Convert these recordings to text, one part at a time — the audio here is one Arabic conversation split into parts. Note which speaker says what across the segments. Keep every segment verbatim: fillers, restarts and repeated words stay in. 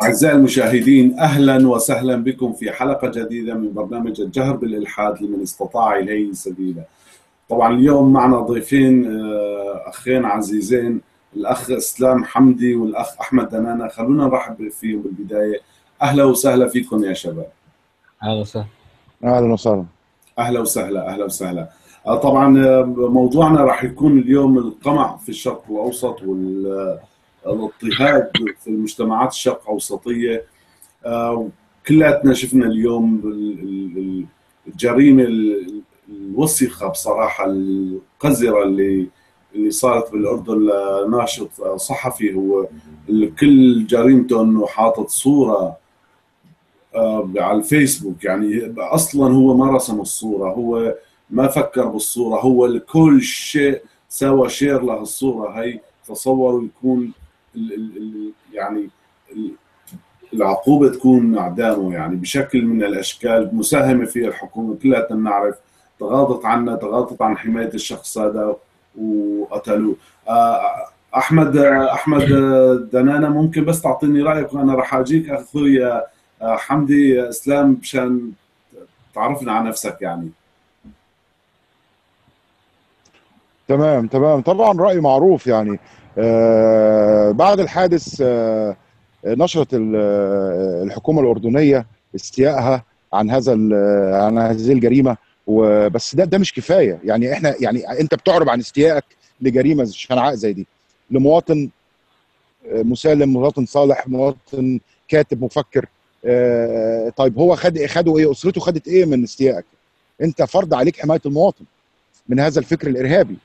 Speaker 1: أعزائي المشاهدين، أهلا وسهلا بكم في حلقة جديدة من برنامج الجهر بالإلحاد لمن استطاع إليه سبيلا. طبعا اليوم معنا ضيفين، أخين عزيزين، الأخ إسلام حمدي والأخ أحمد دنانة. خلونا نرحب فيهم بالبداية. أهلا وسهلا فيكم يا شباب.
Speaker 2: اهلا وسهلا.
Speaker 3: اهلا وسهلا.
Speaker 1: أهلا وسهلا أهلا وسهلا. طبعا موضوعنا راح يكون اليوم القمع في الشرق الأوسط والاضطهاد في المجتمعات الشرق أوسطية. كلاتنا شفنا اليوم الجريمة الوسخة بصراحة، القذرة اللي اللي صارت بالأردن لناشط صحفي. هو كل جريمته أنه حاطط صورة على الفيسبوك، يعني أصلا هو ما رسم الصورة، هو ما فكر بالصورة، هو كل شيء سوى شير له الصورة هي. تصوروا يكون ال ال يعني ال العقوبة تكون إعدامه، يعني بشكل من الأشكال. مساهمة في الحكومة كلها نعرف تغاضت عنا، تغاضت عن حماية الشخص هذا وقتلوه. أحمد أحمد دنانة، ممكن بس تعطيني رأيك وأنا راح أجيك أخوي حمدي إسلام مشان تعرفنا عن نفسك يعني.
Speaker 3: تمام تمام طبعا رأي معروف يعني. آه بعد الحادث آه نشرت الحكومة الأردنية استيائها عن هذا عن هذه الجريمة، وبس ده ده مش كفاية. يعني احنا يعني انت بتعرب عن استيائك لجريمة شنعاء زي دي لمواطن مسالم، مواطن صالح، مواطن كاتب مفكر. آه طيب هو خد خدوا ايه؟ اسرته خدت ايه من استيائك؟ انت فرض عليك حماية المواطن من هذا الفكر الارهابي.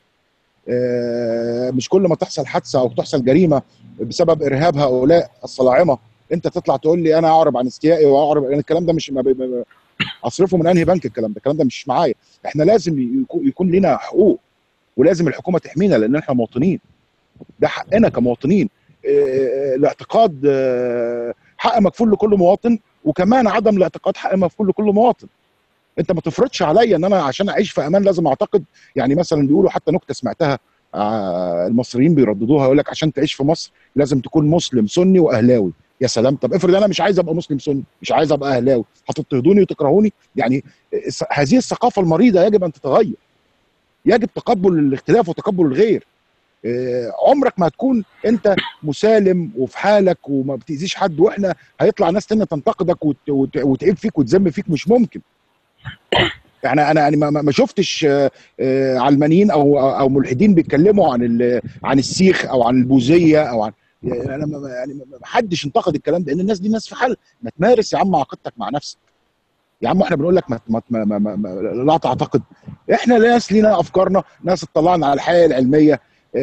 Speaker 3: آه مش كل ما تحصل حادثه او تحصل جريمه بسبب ارهاب هؤلاء الصلاعمه انت تطلع تقول لي انا اعرب عن استيائي واعرب. يعني الكلام ده مش ما اصرفه من انهي بنك؟ الكلام ده الكلام ده مش معايا. احنا لازم يكون لنا حقوق، ولازم الحكومه تحمينا لان احنا مواطنين، ده حقنا كمواطنين. آه الاعتقاد آه حق مكفول لكل مواطن، وكمان عدم الاعتقاد حق مكفول لكل مواطن. انت ما تفرضش عليا ان انا عشان اعيش في امان لازم اعتقد. يعني مثلا بيقولوا حتى نكته سمعتها آه المصريين بيرددوها، يقول لك عشان تعيش في مصر لازم تكون مسلم سني واهلاوي. يا سلام، طب افرض انا مش عايز ابقى مسلم سني، مش عايز ابقى اهلاوي، هتضطهدوني وتكرهوني؟ يعني هذه الثقافه المريضه يجب ان تتغير. يجب تقبل الاختلاف وتقبل الغير. آه عمرك ما هتكون انت مسالم وفي حالك وما بتاذيش حد، واحنا هيطلع ناس تانية تنتقدك وت... وت... وتعيب فيك وتذم فيك. مش ممكن. يعني انا يعني ما ما شفتش علمانيين او او ملحدين بيتكلموا عن عن السيخ او عن البوذيه او عن، انا يعني ما حدش انتقد الكلام ده، لان الناس دي ناس في حال. ما تمارس يا عم عقيدتك مع نفسك يا عم. احنا بنقول لك ما, ما, ما, ما, ما لا تعتقد. احنا ناس لينا افكارنا، ناس اطلعنا على الحياه العلميه.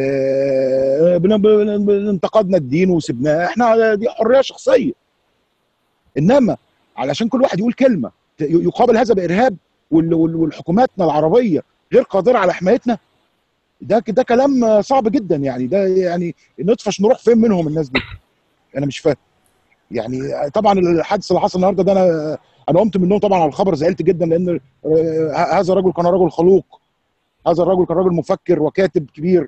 Speaker 3: اه انتقدنا الدين وسبناه، احنا دي حريه شخصيه. انما علشان كل واحد يقول كلمه يقابل هذا بارهاب والحكوماتنا العربيه غير قادره على حمايتنا، ده ده كلام صعب جدا. يعني ده يعني نطفش نروح فين منهم الناس دي؟ انا مش فاهم. يعني طبعا الحادث اللي حصل النهارده ده، انا انا قمت من النوم طبعا على الخبر، زعلت جدا لان هذا الرجل كان رجل خلوق، هذا الرجل كان رجل مفكر وكاتب كبير.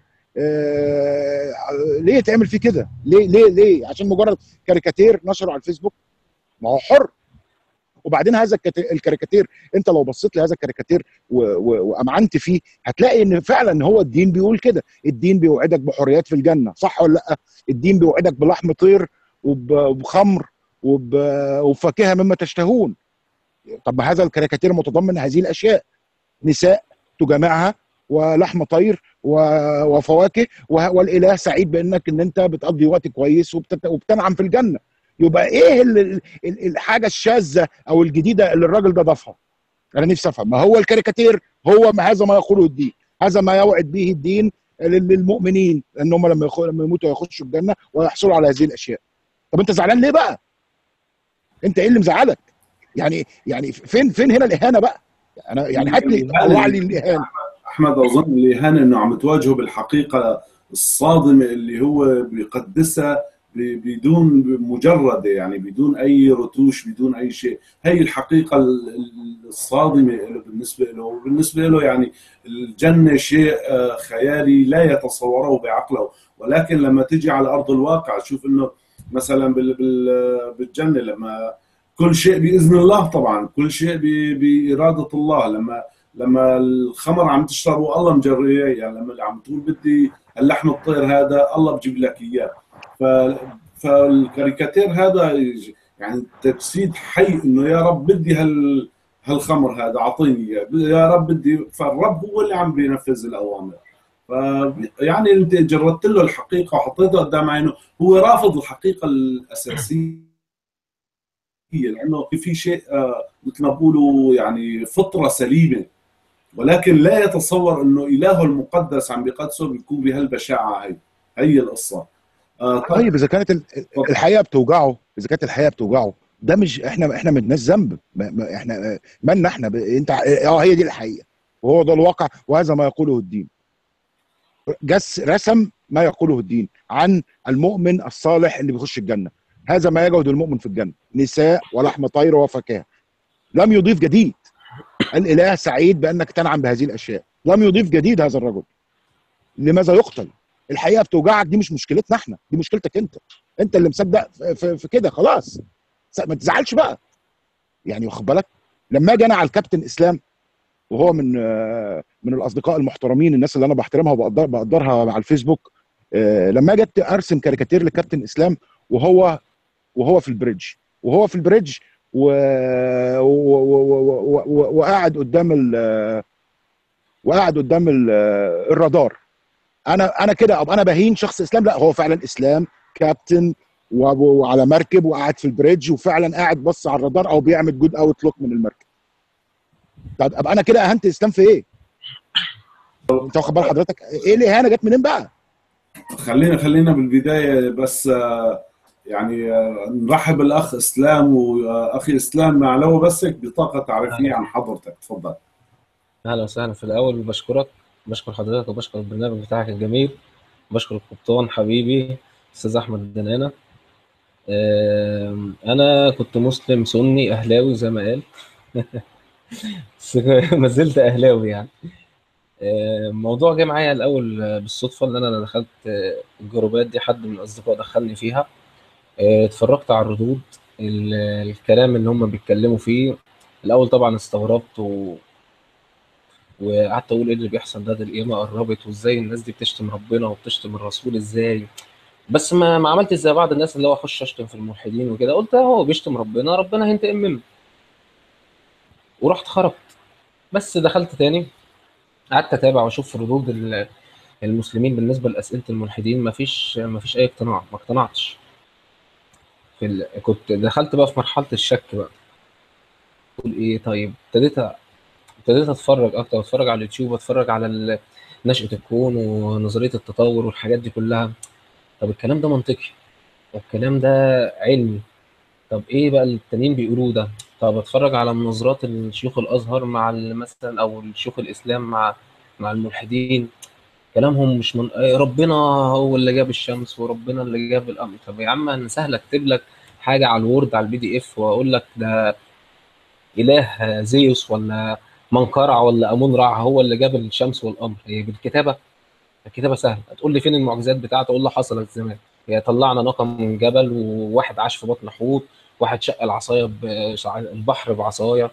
Speaker 3: آه ليه تعمل فيه كده؟ ليه ليه ليه؟ عشان مجرد كاريكاتير نشره على الفيسبوك؟ ما هو حر. وبعدين هذا الكاريكاتير، انت لو بصيت لهذا الكاريكاتير وامعنت فيه هتلاقي ان فعلا هو الدين بيقول كده. الدين بيوعدك بحريات في الجنه، صح ولا لا؟ الدين بيوعدك بلحم طير وبخمر وفاكهه مما تشتهون. طب ما هذا الكاريكاتير متضمن هذه الاشياء: نساء تجامعها ولحم طير وفواكه، والاله سعيد بانك ان انت بتقضي وقت كويس وبتنعم في الجنه. يبقى ايه الحاجه الشاذه او الجديده اللي الراجل ده ضافها؟ انا نفسي افهم. ما هو الكاريكاتير هو ما هذا ما يقوله الدين، هذا ما يوعد به الدين للمؤمنين ان هم لما لما يموتوا يخشوا الجنه ويحصلوا على هذه الاشياء. طب انت زعلان ليه بقى؟ انت ايه اللي مزعلك؟ يعني يعني فين فين هنا الاهانه بقى؟ انا يعني هات لي طلع لي الاهانه.
Speaker 1: احمد، اظن الاهانه انه عم تواجهه بالحقيقه الصادمه اللي هو بيقدسها بدون مجرده، يعني بدون اي رتوش، بدون اي شيء. هي الحقيقه الصادمه بالنسبه له. وبالنسبه له يعني الجنه شيء خيالي لا يتصوره بعقله، ولكن لما تجي على ارض الواقع شوف انه مثلا بال- بال- بالجنه لما كل شيء باذن الله، طبعا كل شيء ب- باراده الله. لما لما الخمر عم تشربه الله مجريه، يعني لما عم تقول بدي اللحم الطير هذا الله بجيب لك اياه. ف فالكاريكاتير هذا يعني تجسيد حي انه يا رب بدي هال هالخمر هذا اعطيني اياه، يا رب بدي. فالرب هو اللي عم بينفذ الاوامر. ف يعني انت جردت له الحقيقه وحطيتها قدام عينه، هو رافض الحقيقه الاساسيه، لانه في شيء آه، مثل ما بقولوا يعني فطره سليمه، ولكن لا يتصور انه اله المقدس عم بيقدسه بيكون بهالبشاعه هي. هي القصه. آه طب
Speaker 3: طيب اذا كانت ال-
Speaker 1: تفضل.
Speaker 3: الحقيقه بتوجعه، اذا كانت الحقيقه بتوجعه، ده مش احنا احنا ما لناش ذنب، ما- ما- احنا مالنا احنا ب... انت اه هي دي الحقيقه وهو ده الواقع وهذا ما يقوله الدين. جس رسم ما يقوله الدين عن المؤمن الصالح اللي بيخش الجنه. هذا ما يجعل المؤمن في الجنه: نساء ولحم طير وفكاهه. لم يضيف جديد. الاله سعيد بانك تنعم بهذه الاشياء. لم يضيف جديد هذا الرجل. لماذا يقتل؟ الحقيقه بتوجعك، دي مش مشكلتنا احنا، دي مشكلتك انت. انت اللي مصدق في, في, في كده، خلاص. ما تزعلش بقى. يعني واخد بالك؟ لما اجي انا على الكابتن اسلام، وهو من آه، من الاصدقاء المحترمين، الناس اللي انا بحترمها وبقدر بقدرها على الفيسبوك. آه، لما اجي ارسم كاريكاتير لكابتن اسلام وهو وهو في البريدج وهو في البريدج و... و... و... و... و... وقاعد قدام ال... وقاعد قدام ال... الرادار. انا انا كده ابقى انا بهين شخص اسلام؟ لا، هو فعلا اسلام كابتن و- وعلى مركب وقاعد في البريدج وفعلا قاعد بص على الرادار او بيعمل جود اوت لوك من المركب. طب ابقى انا كده اهنت اسلام في ايه؟ انت واخد بال حضرتك ايه الاهانه جت منين بقى؟
Speaker 1: خلينا خلينا بالبدايه بس آه، يعني آه، نرحب الاخ اسلام. واخي اسلام معلومه بس هيك بطاقه تعريفيه
Speaker 2: أهلا
Speaker 1: عن حضرتك، تفضل.
Speaker 2: أهلا وسهلا. في الأول بشكرك، بشكر حضرتك وبشكر البرنامج بتاعك الجميل. بشكر القبطان حبيبي أستاذ أحمد دنانة. آم، أنا كنت مسلم سني أهلاوي زي ما قال. بس ما زلت أهلاوي يعني. آم، الموضوع جه معايا الأول آه، بالصدفة إن أنا دخلت آه، الجروبات دي، حد من الأصدقاء دخلني فيها. آه، اتفرجت على الردود، ال- الكلام اللي هم بيتكلموا فيه. الأول طبعا استغربت و... وقعدت اقول ايه اللي بيحصل ده ده القيامه قربت، وازاي الناس دي بتشتم ربنا وبتشتم الرسول ازاي. بس ما ما عملتش زي بعض الناس اللي هو اخش اشتم في الملحدين وكده، قلت هو بيشتم ربنا، ربنا هينتقم منه. ورحت خرجت. بس دخلت تاني، قعدت اتابع واشوف ردود ال- المسلمين بالنسبه لاسئله الملحدين. ما فيش ما فيش اي اقتناع، ما اقتنعتش. في ال... كنت دخلت بقى في مرحله الشك بقى. اقول ايه؟ طيب ابتديت ابتديت اتفرج اكتر، اتفرج على اليوتيوب، اتفرج على ال- نشأة الكون ونظرية التطور والحاجات دي كلها. طب الكلام ده منطقي، والكلام ده علمي. طب ايه بقى اللي التانيين بيقولوه ده؟ طب اتفرج على مناظرات الشيوخ الازهر مع ال- مثلا، او الشيوخ الاسلام مع مع الملحدين. كلامهم مش من... إيه، ربنا هو اللي جاب الشمس وربنا اللي جاب القمر. طب يا عم انا سهل اكتب لك حاجه على الوورد على البي دي اف واقول لك ده اله زيوس ولا منقرع ولا امون رع هو اللي جاب الشمس والقمر. هي بالكتابه؟ الكتابه سهله. هتقول لي فين المعجزات بتاعته؟ اقول له حصلت زمان. هي طلعنا ناقه من جبل، وواحد عاش في بطن حوت، واحد شق العصايه ب- البحر بعصايه.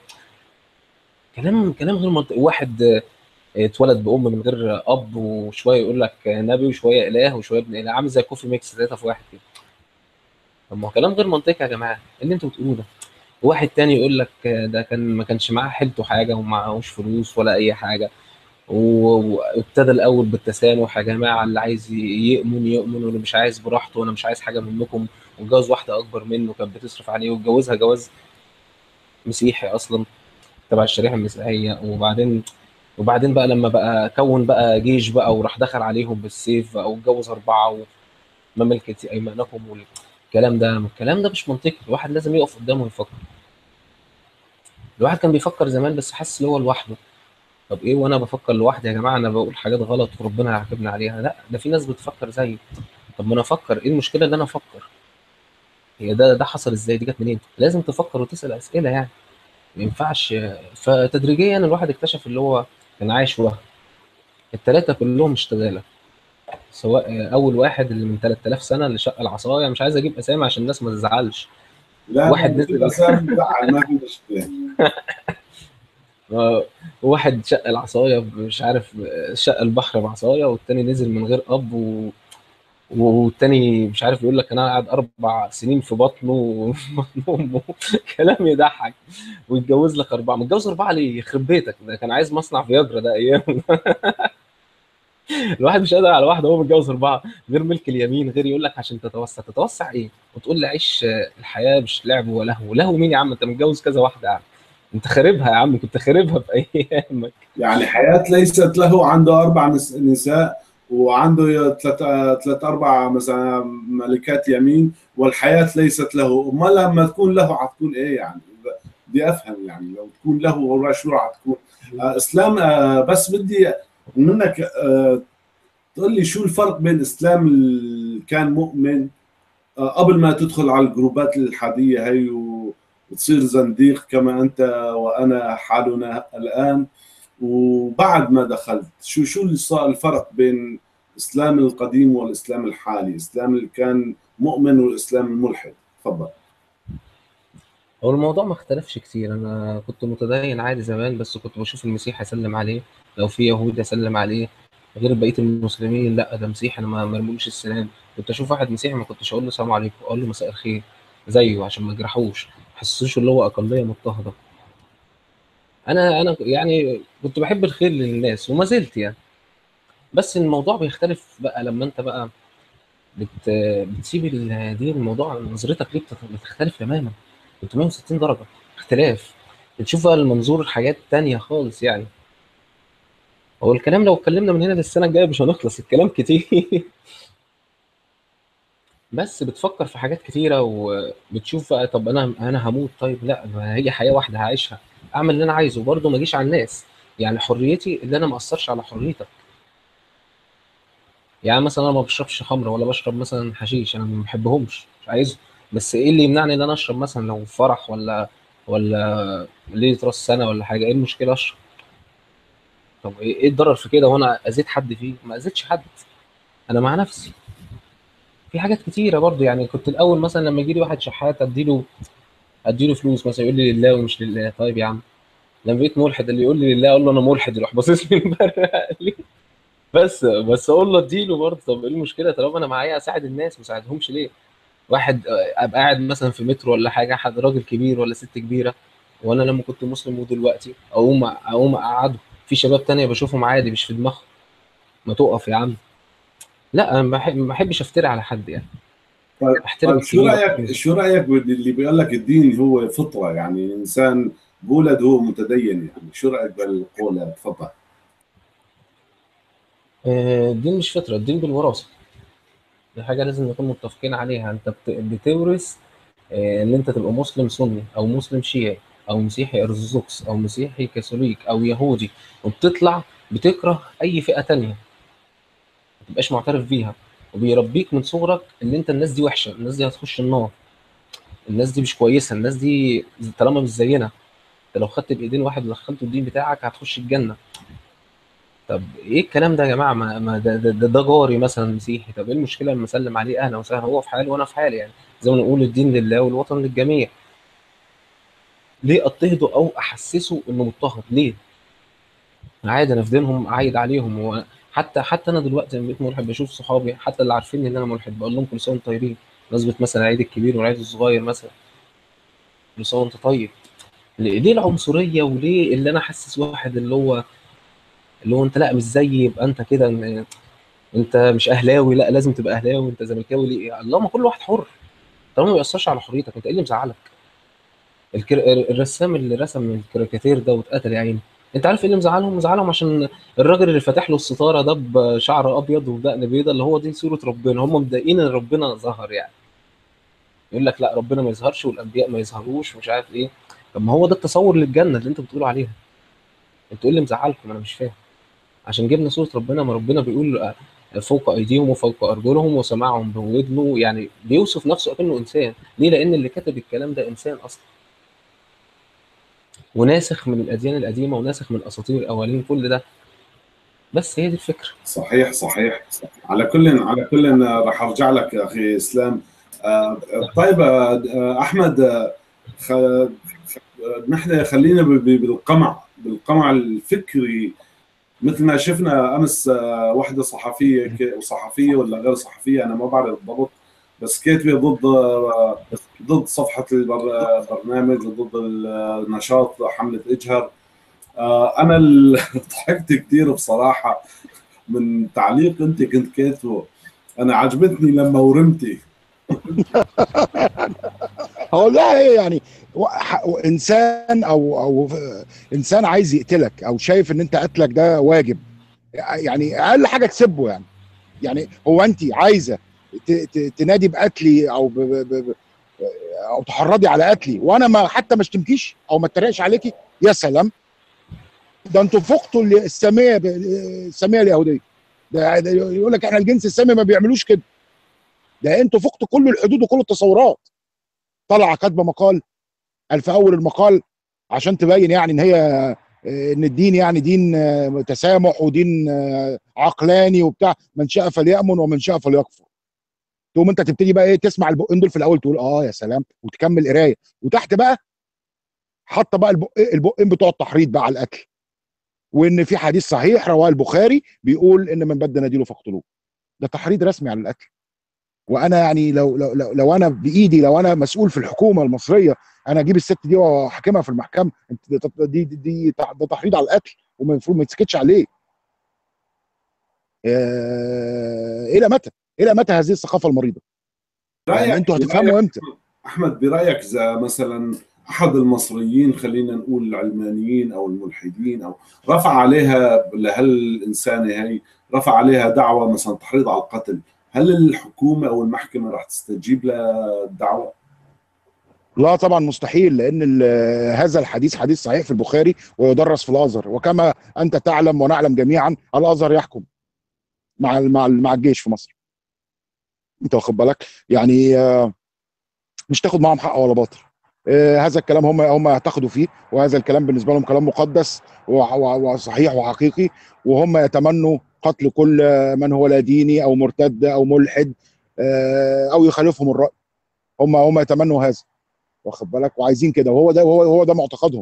Speaker 2: كلام كلام غير منطقي. واحد آه، اتولد بام من غير اب، وشويه يقول لك نبي وشويه اله وشويه ابن اله، عامل زي كوفي ميكس ثلاثه في واحد كده. طب ما هو كلام غير منطقي يا جماعه اللي انتوا بتقولوه ده. واحد تاني يقول لك آه، ده كان ما كانش معاه حيلته حاجه ومعهوش فلوس ولا اي حاجه، و- وابتدى الاول بالتسامح: يا جماعه اللي عايز يؤمن يؤمن، واللي مش عايز براحته، وانا مش عايز حاجه منكم. واتجوز واحده اكبر منه كانت بتصرف عليه، واتجوزها جواز مسيحي اصلا تبع الشريحه المسيحيه. وبعدين وبعدين بقى لما بقى كون بقى جيش بقى، وراح دخل عليهم بالسيف بقى، واتجوز اربعه، وما ملكت ايمانكم والكلام ده. الكلام ده مش منطقي. الواحد لازم يقف قدامه ويفكر. الواحد كان بيفكر زمان بس حاسس ان هو لوحده. طب ايه وانا بفكر لوحدي يا جماعه؟ انا بقول حاجات غلط وربنا هيعاقبني عليها؟ لا، ده في ناس بتفكر زيي. طب ما انا افكر، ايه المشكله ان انا افكر؟ هي ده ده حصل ازاي؟ دي جت منين؟ لازم تفكر وتسال اسئله يعني. ما ينفعش. فتدريجيا الواحد اكتشف اللي هو كان عايش وهم. الثلاثه كلهم اشتغاله. سواء اول واحد اللي من ثلاثة آلاف سنه اللي شق العصايه، مش عايز اجيب اسامي عشان الناس ما تزعلش.
Speaker 1: لا لا،
Speaker 2: واحد
Speaker 1: بجيب
Speaker 2: نزل
Speaker 1: اسامي بزعل، ما في مشكله.
Speaker 2: آه، واحد شق العصايه مش عارف، شق البحر بعصايه، والتاني نزل من غير اب و... والتاني مش عارف يقول لك انا قاعد اربع سنين في بطنه وفي بطن امه. كلام يضحك. ويتجوز لك اربعه، متجوز اربعه ليه؟ يخرب بيتك، ده كان عايز مصنع فياجرا ده ايام. الواحد مش قادر على واحده وهو متجوز اربعه، غير ملك اليمين، غير يقول لك عشان تتوسع. تتوسع ايه؟ وتقول لي عيش الحياه مش لعب ولهو. لهو مين يا عم؟ انت متجوز كذا واحده يا عم، انت خاربها يا عم، كنت خاربها في ايامك.
Speaker 1: يعني حياة ليست له، عنده أربع نس- نساء، وعنده ثلاث ثلاث أربع مثلا ملكات يمين، والحياة ليست له. ما لما تكون له حتكون إيه يعني؟ بدي أفهم يعني، لو تكون له والله شو راح تكون؟ آه إسلام، آه بس بدي منك آه تقول لي شو الفرق بين إسلام اللي كان مؤمن آه قبل ما تدخل على الجروبات الإلحادية هي و- وتصير زنديق كما أنت وأنا حالنا الآن، وبعد ما دخلت، شو شو اللي صار الفرق بين الاسلام القديم والاسلام الحالي، الاسلام اللي كان مؤمن والاسلام الملحد؟ تفضل.
Speaker 2: هو الموضوع ما اختلفش كتير. انا كنت متدين عادي زمان، بس كنت بشوف المسيح اسلم عليه، لو في يهودي اسلم عليه، غير بقيه المسلمين لا ده مسيح انا ما مرمولوش السلام. كنت اشوف واحد مسيحي ما كنتش اقول له السلام عليكم، اقول له مساء الخير زيه عشان ما اجرحوش، ما احسسوش اللي هو اقليه مضطهده. انا انا يعني كنت بحب الخير للناس وما زلت يعني. بس الموضوع بيختلف بقى لما انت بقى بت... بتسيب الدين. الموضوع نظرتك ليه بتت- بتختلف تماما، ثلاثمية وستين درجة اختلاف. بتشوف بقى المنظور حاجات تانية خالص يعني. هو الكلام لو اتكلمنا من هنا للسنة الجاية مش هنخلص، الكلام كتير. بس بتفكر في حاجات كتيرة وبتشوف بقى، طب انا انا هموت، طيب لا ما هي حياة واحدة هعيشها، اعمل اللي انا عايزه برضه، ما اجيش على الناس. يعني حريتي اللي انا ما اثرش على حريتك. يعني مثلا انا ما بشربش خمر ولا بشرب مثلا حشيش، انا ما بحبهمش مش عايزهم. بس ايه اللي يمنعني ان انا اشرب مثلا لو في فرح ولا ولا ليله راس سنه ولا حاجه؟ ايه المشكله اشرب؟ طب ايه إيه الضرر في كده؟ وانا اذيت حد فيه؟ ما اذيتش حد، انا مع نفسي. في حاجات كتيره برضو يعني. كنت الاول مثلا لما يجي لي واحد شحات اديله اديله فلوس مثلا، يقول لي لله ومش لله. طيب يا عم، لما بقيت ملحد اللي يقول لي لله اقول له انا ملحد، يروح باصص لي مبرق لي. بس بس اقول له اديله برضه. طب ايه المشكله طالما انا معايا اساعد الناس؟ ما اساعدهمش ليه؟ واحد آه، ابقى قاعد مثلا في مترو ولا حاجه، حد راجل كبير ولا ست كبيره، وانا لما كنت مسلم ودلوقتي اقوم اقوم اقعده. في شباب تانية بشوفهم عادي مش في دماغهم، ما تقف يا عم. لا انا ما بحب- ما بحبش افتري على حد يعني،
Speaker 1: طيب
Speaker 2: احترم
Speaker 1: طيب، شو
Speaker 2: الكبير واحترم
Speaker 1: رايك
Speaker 2: الصغير.
Speaker 1: شو رايك باللي بيقول لك الدين هو فطره، يعني الانسان بولد هو متدين؟ يعني شو رايك بالقول هذا؟ تفضل.
Speaker 2: آه، الدين مش فطره، الدين بالوراثه. دي حاجه لازم نكون متفقين عليها. انت بت- بتورث آه، ان انت تبقى مسلم سني او مسلم شيعي او مسيحي ارثوذكس او مسيحي كاثوليك او يهودي، وبتطلع بتكره اي فئه تانية، ما تبقاش معترف بيها. وبيربيك من صغرك ان انت الناس دي وحشه، الناس دي هتخش النار، الناس دي مش كويسه، الناس دي طالما مش زينا. انت لو خدت بايدين واحد ودخلته الدين بتاعك هتخش الجنه. طب ايه الكلام ده يا جماعه؟ ما ما ده, ده, ده, ده جاري مثلا مسيحي، طب ايه المشكله لما اسلم عليه اهلا وسهلا، هو في حاله وانا في حالي يعني. زي ما نقول الدين لله والوطن للجميع. ليه اضطهده او احسسه انه مضطهد؟ ليه؟ عادي انا في دينهم عايد عليهم. وحتى حتى انا دلوقتي لما بقيت ملحد بشوف صحابي حتى اللي عارفين ان انا ملحد بقول لهم كل سنه وانتم طيبين. مناسبه مثلا العيد الكبير والعيد الصغير مثلا، كل سنه وانت طيب. ليه ليه العنصريه؟ وليه اللي انا حاسس واحد اللي هو اللي هو انت لا مش زيي يبقى انت كده، انت مش اهلاوي لا لازم تبقى اهلاوي، انت زملكاوي ليه؟ الله، ما كل واحد حر، طالما ما بيأثرش على حريتك. انت ايه اللي مزعلك؟ الكر... الرسام اللي رسم الكاريكاتير ده واتقتل يا عيني، انت عارف ايه اللي مزعلهم؟ مزعلهم عشان الراجل اللي فاتح له الستاره ده بشعر ابيض ودقن بيضه، اللي هو دي صوره ربنا، هم متضايقين ان ربنا ظهر يعني. يقول لك لا ربنا ما يظهرش والانبياء ما يظهروش ومش عارف ايه. طب ما هو ده التصور للجنه اللي انتوا بتقولوا عليها. انتوا ايه اللي مزعلكم؟ انا مش فاهم. عشان جبنا صوره ربنا؟ ما ربنا بيقول فوق ايديهم وفوق ارجلهم وسمعهم بودنه، يعني بيوصف نفسه اكنه انسان. ليه؟ لان اللي كتب الكلام ده انسان اصلا، وناسخ من الاديان القديمه وناسخ من اساطير الاولين كل ده. بس هي دي الفكره.
Speaker 1: صحيح صحيح. على كل على كل راح ارجع لك يا اخي اسلام. آه، طيب آه، احمد، آه، خ- نحن خلينا ب- ب- بالقمع بالقمع الفكري. مثل ما شفنا امس، آه، وحده صحفيه ك- وصحفيه ولا غير صحفيه انا ما بعرف بالضبط، بس كاتبه ضد آه، ضد صفحه البر- البرنامج وضد النشاط حمله اجهر. آه، انا ال- ضحكت كثير بصراحه من تعليق انت كنت كاتبه. انا عجبتني لما ورمتي.
Speaker 3: هقول لها ايه يعني؟ و- ح- انسان او او انسان عايز يقتلك او شايف ان انت قتلك ده واجب، يعني اقل حاجه تسبه يعني. يعني هو انت عايزه ت- ت- تنادي بقتلي او ب ب ب او تحرضي على قتلي وانا ما حتى ما اشتمكيش او ما اتريقش عليكي؟ يا سلام، ده انتوا فقتوا ال- الساميه ب- الساميه اليهوديه. ده, ده يقول لك احنا الجنس السامي ما بيعملوش كده. ده انتوا فقتوا كل الحدود وكل التصورات. طالعه كاتبه مقال، قال في اول المقال عشان تبين يعني ان هي ان الدين يعني دين آه، تسامح ودين آه، عقلاني وبتاع، من شاء فليأمن ومن شاء فليكفر. تقوم انت تبتدي بقى ايه، تسمع البقين دول في الاول تقول اه يا سلام وتكمل قرايه، وتحت بقى حاطه بقى البق البقين بتوع التحريض بقى على القتل، وان في حديث صحيح رواه البخاري بيقول ان من بد نديله فاقتلوه. ده تحريض رسمي على القتل. وانا يعني لو لو لو, لو انا بايدي، لو انا مسؤول في الحكومه المصريه، انا اجيب الست دي واحاكمها في المحكمه. انت دي دي, دي ده تحريض على القتل ومفروض ما يتسكتش عليه. آه، الى متى؟ الى متى هذه الثقافه المريضه؟ يعني
Speaker 1: رايك
Speaker 3: انتوا
Speaker 1: برايك
Speaker 3: هتفهموا امتى؟
Speaker 1: احمد، برايك اذا مثلا احد المصريين، خلينا نقول العلمانيين او الملحدين، او رفع عليها لهالانسانه هي، رفع عليها دعوه مثلا تحريض على القتل، هل الحكومه او المحكمه راح تستجيب للدعوه؟
Speaker 3: لا طبعا مستحيل، لان ال- هذا الحديث حديث صحيح في البخاري ويدرس في الازهر، وكما انت تعلم ونعلم جميعا الازهر يحكم مع ال- مع ال- مع الجيش في مصر. انت واخد بالك يعني؟ آه، مش تاخد معاهم حق ولا باطل. آه، هذا الكلام هم هم يعتقدوا فيه، وهذا الكلام بالنسبه لهم كلام مقدس و- و- وصحيح وحقيقي، وهم يتمنوا قتل كل من هو لا ديني او مرتد او ملحد آه، او يخالفهم الراي. هم هم يتمنوا هذا، واخد بالك؟ وعايزين كده، وهو ده هو هو ده معتقدهم.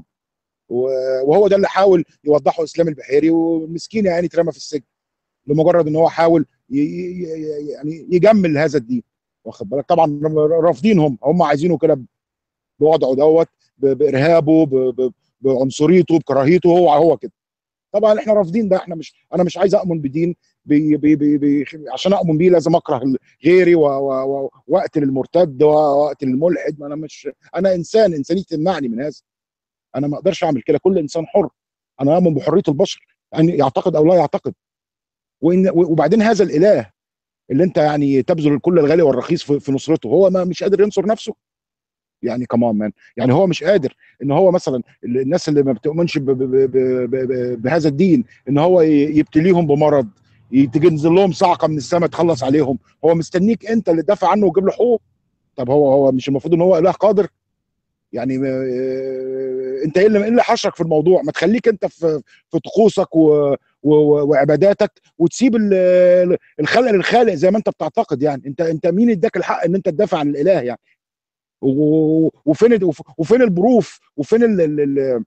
Speaker 3: و- وهو ده اللي حاول يوضحه اسلام البحيري، ومسكين يعني اترمى في السجن لمجرد ان هو حاول ي- ي- ي- يعني يجمل هذا الدين. واخد بالك؟ طبعا رافضين، هم هم عايزينه كده بوضعه دوت، ب- بارهابه، ب- ب- بعنصريته، بكراهيته، هو هو كده. طبعا احنا رافضين ده. احنا مش انا مش عايز اؤمن بدين بي بي بي بي عشان اؤمن بيه لازم اكره غيري و- و- و- واقتل المرتد واقتل الملحد. ما انا مش انا انسان، انسانيتي تمنعني من هذا. انا ما اقدرش اعمل كده. كل انسان حر. انا اؤمن بحريه البشر ان يعني يعتقد او لا يعتقد. وإن وبعدين هذا الاله اللي انت يعني تبذل كل الغالي والرخيص في, في نصرته، هو ما مش قادر ينصر نفسه. يعني كمان مان، يعني هو مش قادر ان هو مثلا الناس اللي ما بتؤمنش ب ب ب ب ب بهذا الدين ان هو ي- يبتليهم بمرض، ي- تنزل لهم صعقه من السماء تخلص عليهم. هو مستنيك انت اللي تدافع عنه وتجيب له حقوق. طب هو هو مش المفروض ان هو اله قادر؟ يعني آه، انت ايه اللي إيه اللي حشرك في الموضوع؟ ما تخليك انت في في طقوسك و و وعباداتك، وتسيب ال- الخلق للخالق زي ما انت بتعتقد. يعني انت انت مين اداك الحق ان انت تدافع عن الاله يعني؟ و- وفين ال- وفين البروف، وفين ال ال ال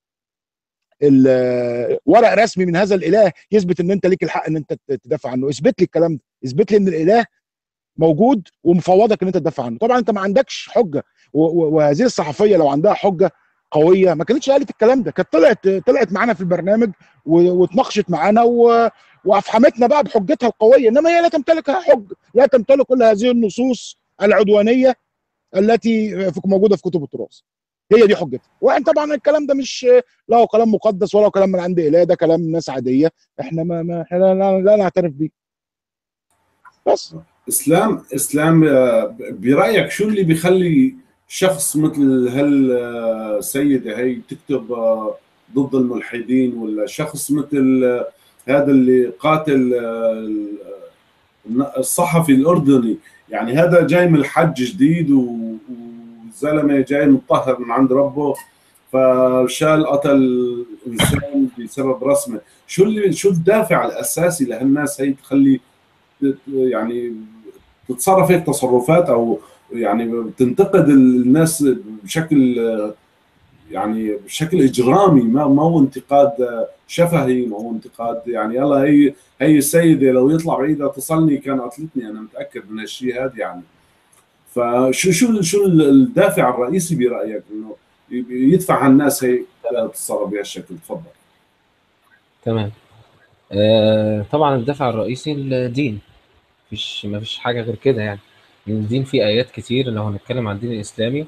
Speaker 3: ال ورق رسمي من هذا الاله يثبت ان انت ليك الحق ان انت تدافع عنه؟ اثبت لي الكلام ده، اثبت لي ان الاله موجود ومفوضك ان انت تدافع عنه. طبعا انت ما عندكش حجه، و- و- وهذه الصحفيه لو عندها حجه قويه ما كانتش قالت الكلام ده، كانت طلعت طلعت معانا في البرنامج و- واتناقشت معانا و- وافحمتنا بقى بحجتها القويه. انما هي لا تمتلك حجه، لا تمتلك كل هذه النصوص العدوانيه التي في- موجوده في كتب التراث. هي دي حجتها. وان طبعا الكلام ده مش لا هو كلام مقدس ولا هو كلام من عند اله، ده كلام ناس عاديه احنا ما, ما احنا لا, لا, لا نعترف بيه بس.
Speaker 1: اسلام اسلام، آه، برايك شو اللي بيخلي شخص مثل هالسيده هي تكتب آه، ضد الملحدين، ولا شخص مثل آه، هذا اللي قاتل آه، الصحفي الاردني؟ يعني هذا جاي من الحج جديد و- والزلمه جاي مطهر من عند ربه، فشال قتل انسان بسبب رسمه. شو اللي شو الدافع الاساسي لهالناس هي تخلي يعني تتصرف هيك تصرفات، او يعني تنتقد الناس بشكل يعني بشكل اجرامي، ما ما هو انتقاد شفهي، ما هو انتقاد يعني يلا هي هي السيده لو يطلع بايدها تصلني كان قتلتني، انا متاكد من هالشيء هذا يعني. فشو شو شو الدافع الرئيسي برايك انه يدفع هالناس هي تتصرف بهالشكل؟ تفضل.
Speaker 2: تمام. آه طبعا الدافع الرئيسي الدين، مفيش مفيش حاجه غير كده يعني. لأن الدين فيه ايات كتير، لو هنتكلم عن الدين الاسلامي،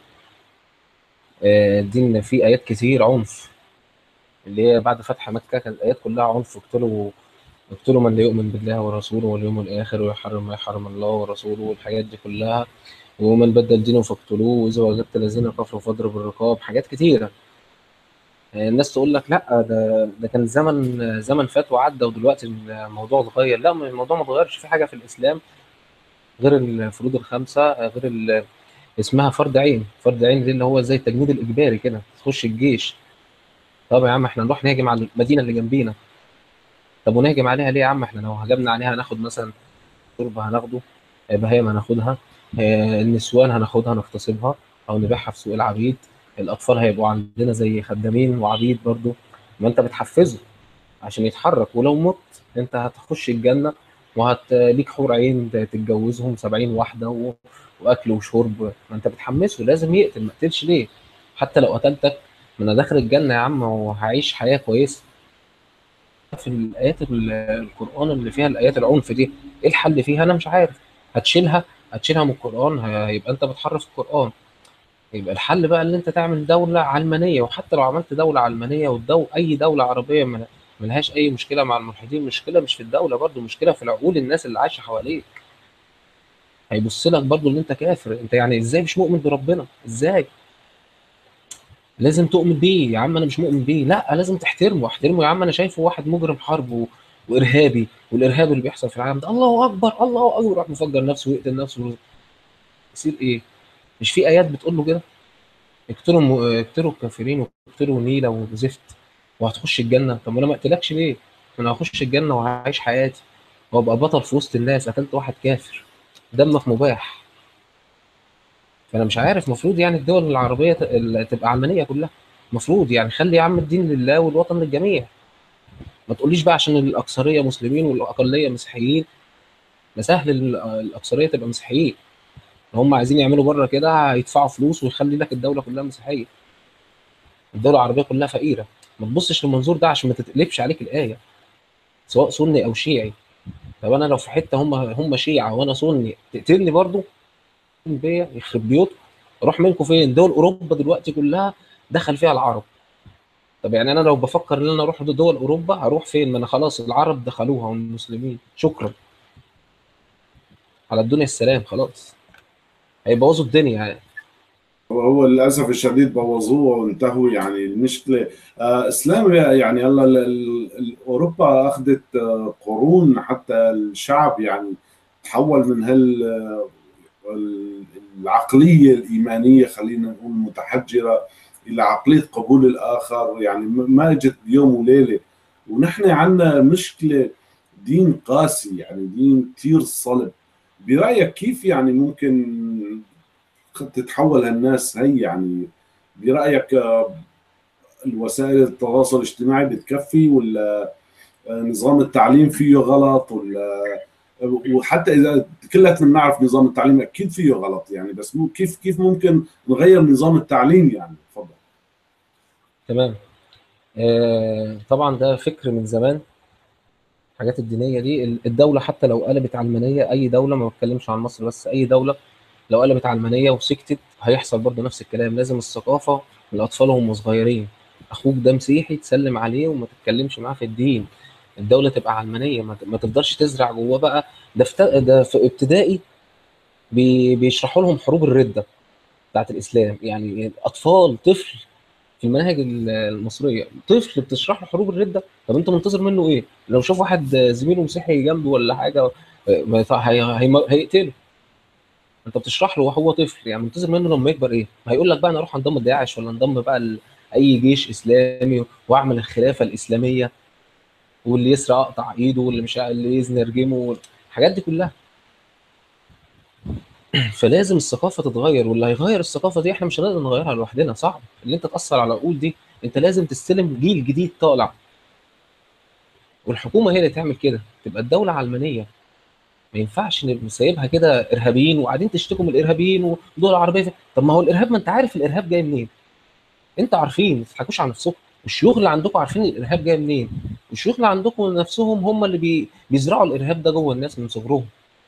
Speaker 2: آه الدين فيه ايات كتير عنف، اللي هي بعد فتح مكه كانت الايات كلها عنف. اقتلوا اقتلوا من لا يؤمن بالله ورسوله واليوم الاخر ويحرم ما يحرم الله ورسوله والحاجات دي كلها، ومن بدل دينه فاقتلوه، واذا وجدت الذين كفروا فاضربوا الرقاب، حاجات كتيره. الناس تقول لك لا، ده ده كان زمن زمن فات وعدى ودلوقتي الموضوع اتغير. لا، الموضوع ما اتغيرش. في حاجه في الاسلام غير الفروض الخمسه، غير ال- اسمها فرض عين. فرض عين دي اللي هو زي التجنيد الاجباري كده، تخش الجيش. طب يا عم احنا نروح نهاجم على المدينه اللي جنبينا. طب ونهجم عليها ليه يا عم؟ احنا لو هجمنا عليها هناخد مثلا تربه، هناخده بهايم، هناخدها، آه، النسوان هناخدها نغتصبها او نبيعها في سوق العبيد، الاطفال هيبقوا عندنا زي خدامين وعبيد برضو. ما انت بتحفزه عشان يتحرك، ولو مت انت هتخش الجنه وهت ليك حور عين تتجوزهم سبعين واحده و... واكل وشرب. ما انت بتحمسه لازم يقتل. ما قتلش ليه؟ حتى لو قتلتك، ما انا داخل الجنه يا عم وهعيش حياه كويسه. في الايات ال- القران اللي فيها الايات العنف دي، ايه الحل فيها؟ انا مش عارف. هتشيلها هتشيلها من القران، هيبقى انت بتحرف القران. يبقى الحل بقى ان انت تعمل دوله علمانيه. وحتى لو عملت دوله علمانيه، والدو اي دوله عربيه ما ملهاش اي مشكله مع الملحدين، المشكله مش في الدوله، برضو مشكله في العقول الناس اللي عايشه حواليك. هيبص لك برضو ان انت كافر. انت يعني ازاي مش مؤمن بربنا؟ ازاي؟ لازم تؤمن بيه يا عم. انا مش مؤمن بيه، لا لازم تحترمه. احترمه يا عم. انا شايفه واحد مجرم حرب و... وارهابي، والارهاب اللي بيحصل في العالم ده الله اكبر الله اكبر، راح مفجر نفسه ويقتل نفسه. يصير ايه؟ مش في ايات بتقول له كده؟ اقتلوا الم- اقتلوا الكافرين واقتلوا نيلة وزفت وهتخش الجنة. طب ما انا ما اقتلكش ليه؟ انا هخش الجنة وهعيش حياتي وابقى بطل في وسط الناس. قتلت واحد كافر، دمك مباح. فانا مش عارف، المفروض يعني الدول العربية ت- ال- تبقى علمانية كلها. المفروض يعني خلي يا عم الدين لله والوطن للجميع. ما تقوليش بقى عشان الاكثرية مسلمين والاقلية مسيحيين. ما سهل ال- الاكثرية تبقى مسيحيين. هم عايزين يعملوا بره كده، هيدفعوا فلوس ويخلي لك الدولة كلها مسيحية. الدول العربيه كلها فقيره. ما تبصش للمنظور ده عشان ما تتقلبش عليك الايه، سواء سني او شيعي. طب انا لو في حته هم هم شيعه وانا سني، تقتلني برضو؟ بيا يخرب بيوتكم. اروح منكم فين؟ دول اوروبا دلوقتي كلها دخل فيها العرب. طب يعني انا لو بفكر ان انا اروح دول اوروبا هروح فين؟ ما انا خلاص العرب دخلوها والمسلمين، شكرا على الدنيا السلام. خلاص هيبوظوا الدنيا يعني.
Speaker 1: هو للاسف الشديد بوظوه وانتهوا يعني المشكله. آه اسلام يعني هلا ال- ال- ال- اوروبا اخذت آه قرون حتى الشعب يعني تحول من هال ال- العقليه الايمانيه، خلينا نقول متحجره، الى عقليه قبول الاخر. يعني م- ما اجت بيوم وليله. ونحن عندنا مشكله، دين قاسي يعني دين كثير صلب. برايك كيف يعني ممكن تتحول هالناس هي يعني؟ برأيك آه، الوسائل التواصل الاجتماعي بتكفي، ولا آه، نظام التعليم فيه غلط، ولا وحتى اذا كلنا بنعرف نظام التعليم اكيد فيه غلط يعني، بس مو كيف كيف ممكن نغير نظام التعليم يعني؟ تفضل.
Speaker 2: تمام. آه طبعا ده فكر من زمان. الحاجات الدينيه دي، الدوله حتى لو قلبت علمانيه، اي دوله، ما بتكلمش عن مصر بس، اي دوله لو قلبت علمانيه وسكتت هيحصل برضه نفس الكلام. لازم الثقافه الاطفال وهم صغيرين، اخوك ده مسيحي تسلم عليه وما تتكلمش معاه في الدين. الدوله تبقى علمانيه، ما ت- ما تفضلش تزرع جواه بقى. ده في ده في ابتدائي بي- بيشرحوا لهم حروب الرده بتاعت الاسلام. يعني اطفال، طفل في المناهج ال- المصريه، طفل بتشرح له حروب الرده. طب انت منتظر منه ايه؟ لو شاف واحد زميله مسيحي جنبه ولا حاجه، ما يطع- هي- هي- هيقتله. انت بتشرح له وهو طفل، يعني منتظر منه لما يكبر ايه؟ ما هيقول لك بقى انا اروح انضم لداعش ولا انضم بقى اي جيش اسلامي واعمل الخلافه الاسلاميه، واللي يسرق اقطع ايده، واللي مش اللي يزني ارجمه، الحاجات دي كلها. فلازم الثقافه تتغير، واللي هيغير الثقافه دي احنا مش هنقدر نغيرها لوحدنا، صعب اللي انت تاثر على العقول دي. انت لازم تستلم جيل جديد طالع، والحكومه هي اللي تعمل كده، تبقى الدوله علمانيه. ما ينفعش نبقى سايبها كده ارهابيين وقاعدين تشتكوا من الارهابيين ودول العربيه. طب ما هو الارهاب، ما انت عارف الارهاب جاي منين، انت عارفين، ما تضحكوش على نفسكم. والشيوخ اللي عندكم عارفين الارهاب جاي منين، والشيوخ اللي عندكم نفسهم هم اللي بي... بيزرعوا الارهاب ده جوه الناس من صغرهم.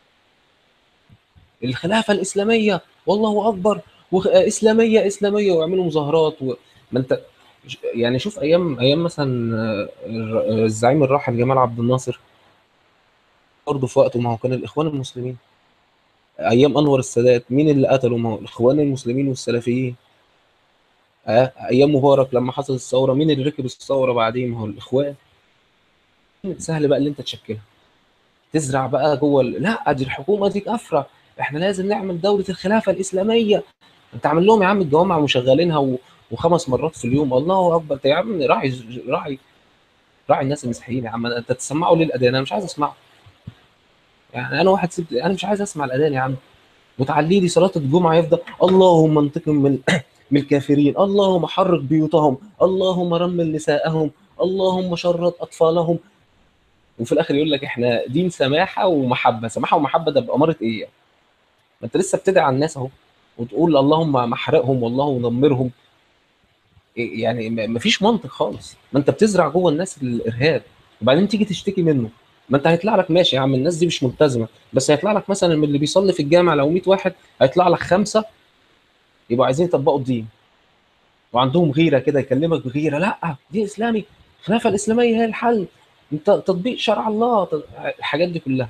Speaker 2: الخلافه الاسلاميه والله اكبر، واسلاميه اسلاميه، ويعملوا مظاهرات و... ما انت يعني شوف ايام ايام مثلا الزعيم الراحل جمال عبد الناصر، برضه في وقته ما هو كان الاخوان المسلمين. ايام انور السادات مين اللي قتله؟ ما هو الاخوان المسلمين والسلفيين. آه، ايام مبارك لما حصلت الثوره مين اللي ركب الثوره بعدين؟ ما هو الاخوان. سهل بقى اللي انت تشكلها، تزرع بقى جوه ال- لا دي الحكومه دي كافره، احنا لازم نعمل دوله الخلافه الاسلاميه. انت عامل لهم يا عم الجوامع ومشغلينها و... وخمس مرات في اليوم الله اكبر. يا عم راعي راعي راعي الناس المسيحيين يا عم. انت تسمعوا ليه الاذان؟ انا مش عايز اسمعه. يعني انا واحد سبت، انا مش عايز اسمع الاذان يا عم. وتعلي لي صلاه الجمعه يفضل اللهم انتقم من من الكافرين، اللهم حرق بيوتهم، اللهم رمل نساءهم، اللهم شرد اطفالهم. وفي الاخر يقول لك احنا دين سماحه ومحبه. سماحه ومحبه ده باماره ايه يعني؟ ما انت لسه بتدعي على الناس اهو، وتقول اللهم محرقهم والله ندمرهم. إيه يعني؟ ما فيش منطق خالص. ما انت بتزرع جوه الناس الارهاب، وبعدين تيجي تشتكي منه. ما انت هيطلع لك ماشي يا عم الناس دي مش ملتزمه، بس هيطلع لك مثلا من اللي بيصلي في الجامع لو مية واحد، هيطلع لك خمسه يبقوا عايزين يطبقوا الدين، وعندهم غيره كده، يكلمك بغيره، لا دين اسلامي، الخلافه الاسلاميه هي الحل، انت تطبيق شرع الله، الحاجات دي كلها.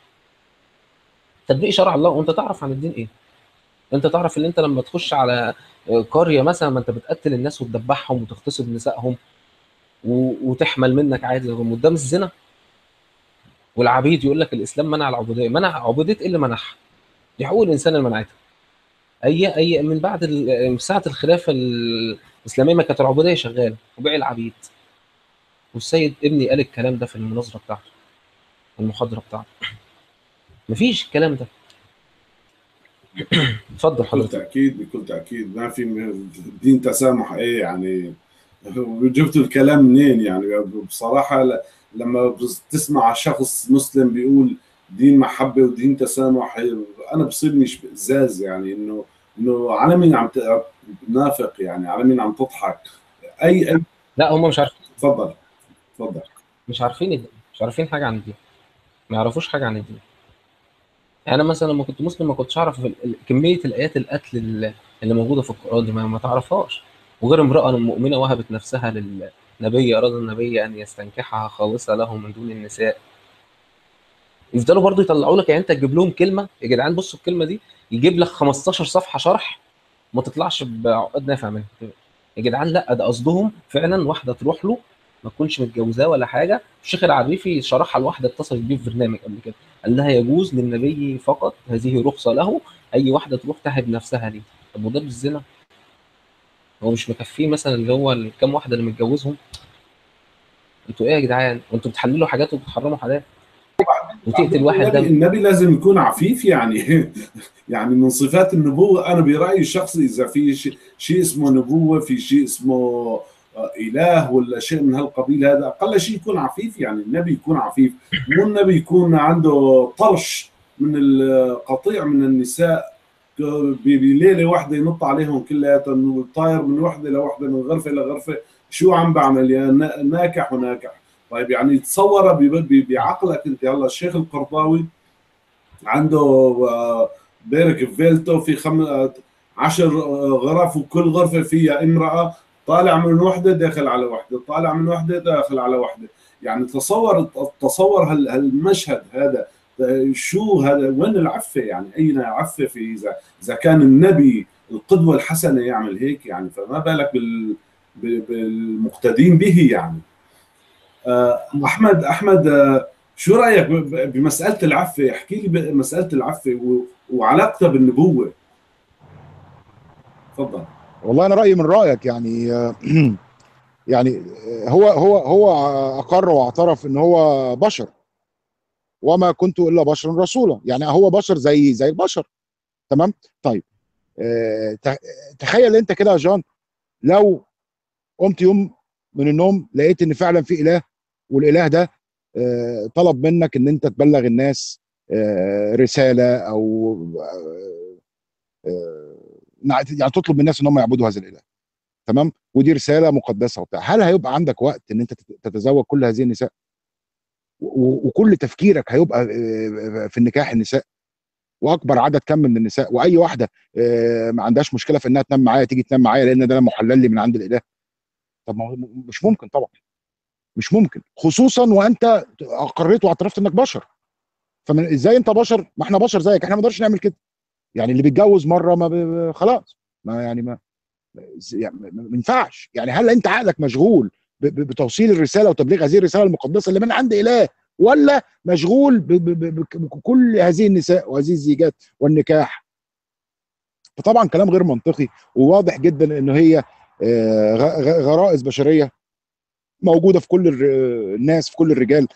Speaker 2: تطبيق شرع الله، وانت تعرف عن الدين ايه؟ انت تعرف ان انت لما تخش على قريه مثلا، ما انت بتقتل الناس وتذبحهم وتغتصب نسائهم و... وتحمل منك عادي قدام الزنا. والعبيد يقول لك الاسلام منع العبوديه. منع عبوديه ايه اللي منعها؟ دي حقوق الانسان اللي منعتها. اي اي من بعد ال... من ساعه الخلافه الاسلاميه ما كانت العبوديه شغاله وبيع العبيد. والسيد ابني قال الكلام ده في المناظره بتاعته، المحاضره بتاعته. مفيش الكلام ده. اتفضل
Speaker 1: بكل
Speaker 2: حضرتك.
Speaker 1: تاكيد بكل تاكيد ما في دين تسامح ايه يعني. جبتوا الكلام منين يعني؟ بصراحه ل- لما تسمع شخص مسلم بيقول دين محبه ودين تسامح، انا بصيبني ازاز يعني. انه انه على مين عم تنافق يعني؟ على مين عم تضحك؟ اي اي
Speaker 2: لا هم مش عارفين،
Speaker 1: تفضل تفضل.
Speaker 2: مش عارفين الدين. مش عارفين حاجه عن الدين، ما يعرفوش حاجه عن الدين. يعني انا مثلا لما كنت مسلم ما كنتش اعرف ال- ال- كميه الايات القتل اللي اللي موجوده في القران دي، ما, ما تعرفهاش. وغير امراه مؤمنه وهبت نفسها للنبي، اراد النبي ان يستنكحها خالصه له من دون النساء. يفضلوا برضو يطلعوا لك، يعني انت تجيب لهم كلمه يا جدعان بصوا الكلمه دي، يجيب لك خمستاشر صفحه شرح ما تطلعش بعقد نافع منها. يا جدعان لا، ده قصدهم فعلا واحده تروح له ما تكونش متجوزاه ولا حاجه. الشيخ العريفي شرحها لواحده اتصلت بيه في برنامج قبل كده، قال لها يجوز للنبي فقط، هذه رخصه له، اي واحده تروح تهب نفسها ليه. طب وده بالزنا؟ هو مش مكفيه مثلا اللي هو الكام واحده اللي متجوزهم؟ انتوا ايه يا جدعان؟ وانتوا بتحللوا حاجات وبتحرموا حاجات، وتقتل
Speaker 1: بعدين
Speaker 2: واحد
Speaker 1: النبي
Speaker 2: ده.
Speaker 1: النبي لازم يكون عفيف يعني. يعني من صفات النبوة أنا برأيي الشخصي، إذا في شيء شيء اسمه نبوة، في شيء اسمه آه، إله ولا شيء من هالقبيل، هذا أقل شيء يكون عفيف. يعني النبي يكون عفيف، مو النبي يكون عنده طرش من القطيع من النساء، ك- بليلة واحدة ينط عليهم كلياتهم، طاير من وحدة لوحدة، من غرفة لغرفة. شو عم بعمل يا نا- ناكح وناكح؟ طيب يعني تصور ب- ب- بعقلك انت. هلا الشيخ القرضاوي عنده آه، بيرك في فيلته في خم... آه، عشر آه، غرف، وكل غرفة فيها امرأة، طالع من وحدة داخل على وحدة، طالع من وحدة داخل على وحدة. يعني تصور تصور هال- هالمشهد هذا. آه، شو هذا؟ وين العفة يعني؟ أين العفة في إذا إذا كان النبي القدوة الحسنة يعمل هيك يعني؟ فما بالك بال... بال- بالمقتدين به يعني. آه، احمد احمد آه، شو رايك ب- بمساله العفه؟ احكي لي بمساله العفه و- وعلاقتها بالنبوه. تفضل.
Speaker 3: والله انا رايي من رايك يعني. يعني هو هو هو اقر واعترف ان هو بشر، وما كنت الا بشرا رسولا، يعني هو بشر زي زي البشر. تمام. طيب آه، ت- تخيل انت كده يا جان، لو قمت يوم من النوم لقيت ان فعلا في اله، والاله ده آه، طلب منك ان انت تبلغ الناس آه، رساله، او آه، آه، يعني تطلب من الناس ان هم يعبدوا هذا الاله. تمام. ودي رساله مقدسه وبتاع. هل هيبقى عندك وقت ان انت تتزوج كل هذه النساء، و- وكل تفكيرك هيبقى آه، في النكاح النساء، واكبر عدد كم من النساء، واي واحده آه، ما عندهاش مشكله في انها تنام معايا تيجي تنام معايا لان ده محلل لي من عند الاله؟ طب ما هو مش ممكن طبعا، مش ممكن، خصوصا وانت اقريت واعترفت انك بشر. فمن ازاي انت بشر؟ ما احنا بشر زيك، احنا ما نقدرش نعمل كده. يعني اللي بيتجوز مره ما ب... خلاص، ما يعني ما يعني ما ما ينفعش. يعني هل انت عقلك مشغول ب... ب... بتوصيل الرساله وتبليغ هذه الرساله المقدسه اللي من عند اله، ولا مشغول ب... ب... ب... بكل هذه النساء وهذه الزيجات والنكاح؟ فطبعا كلام غير منطقي، وواضح جدا انه هي آه، غ- غ- غرائز بشريه موجوده في كل الر- الناس، في كل الرجال،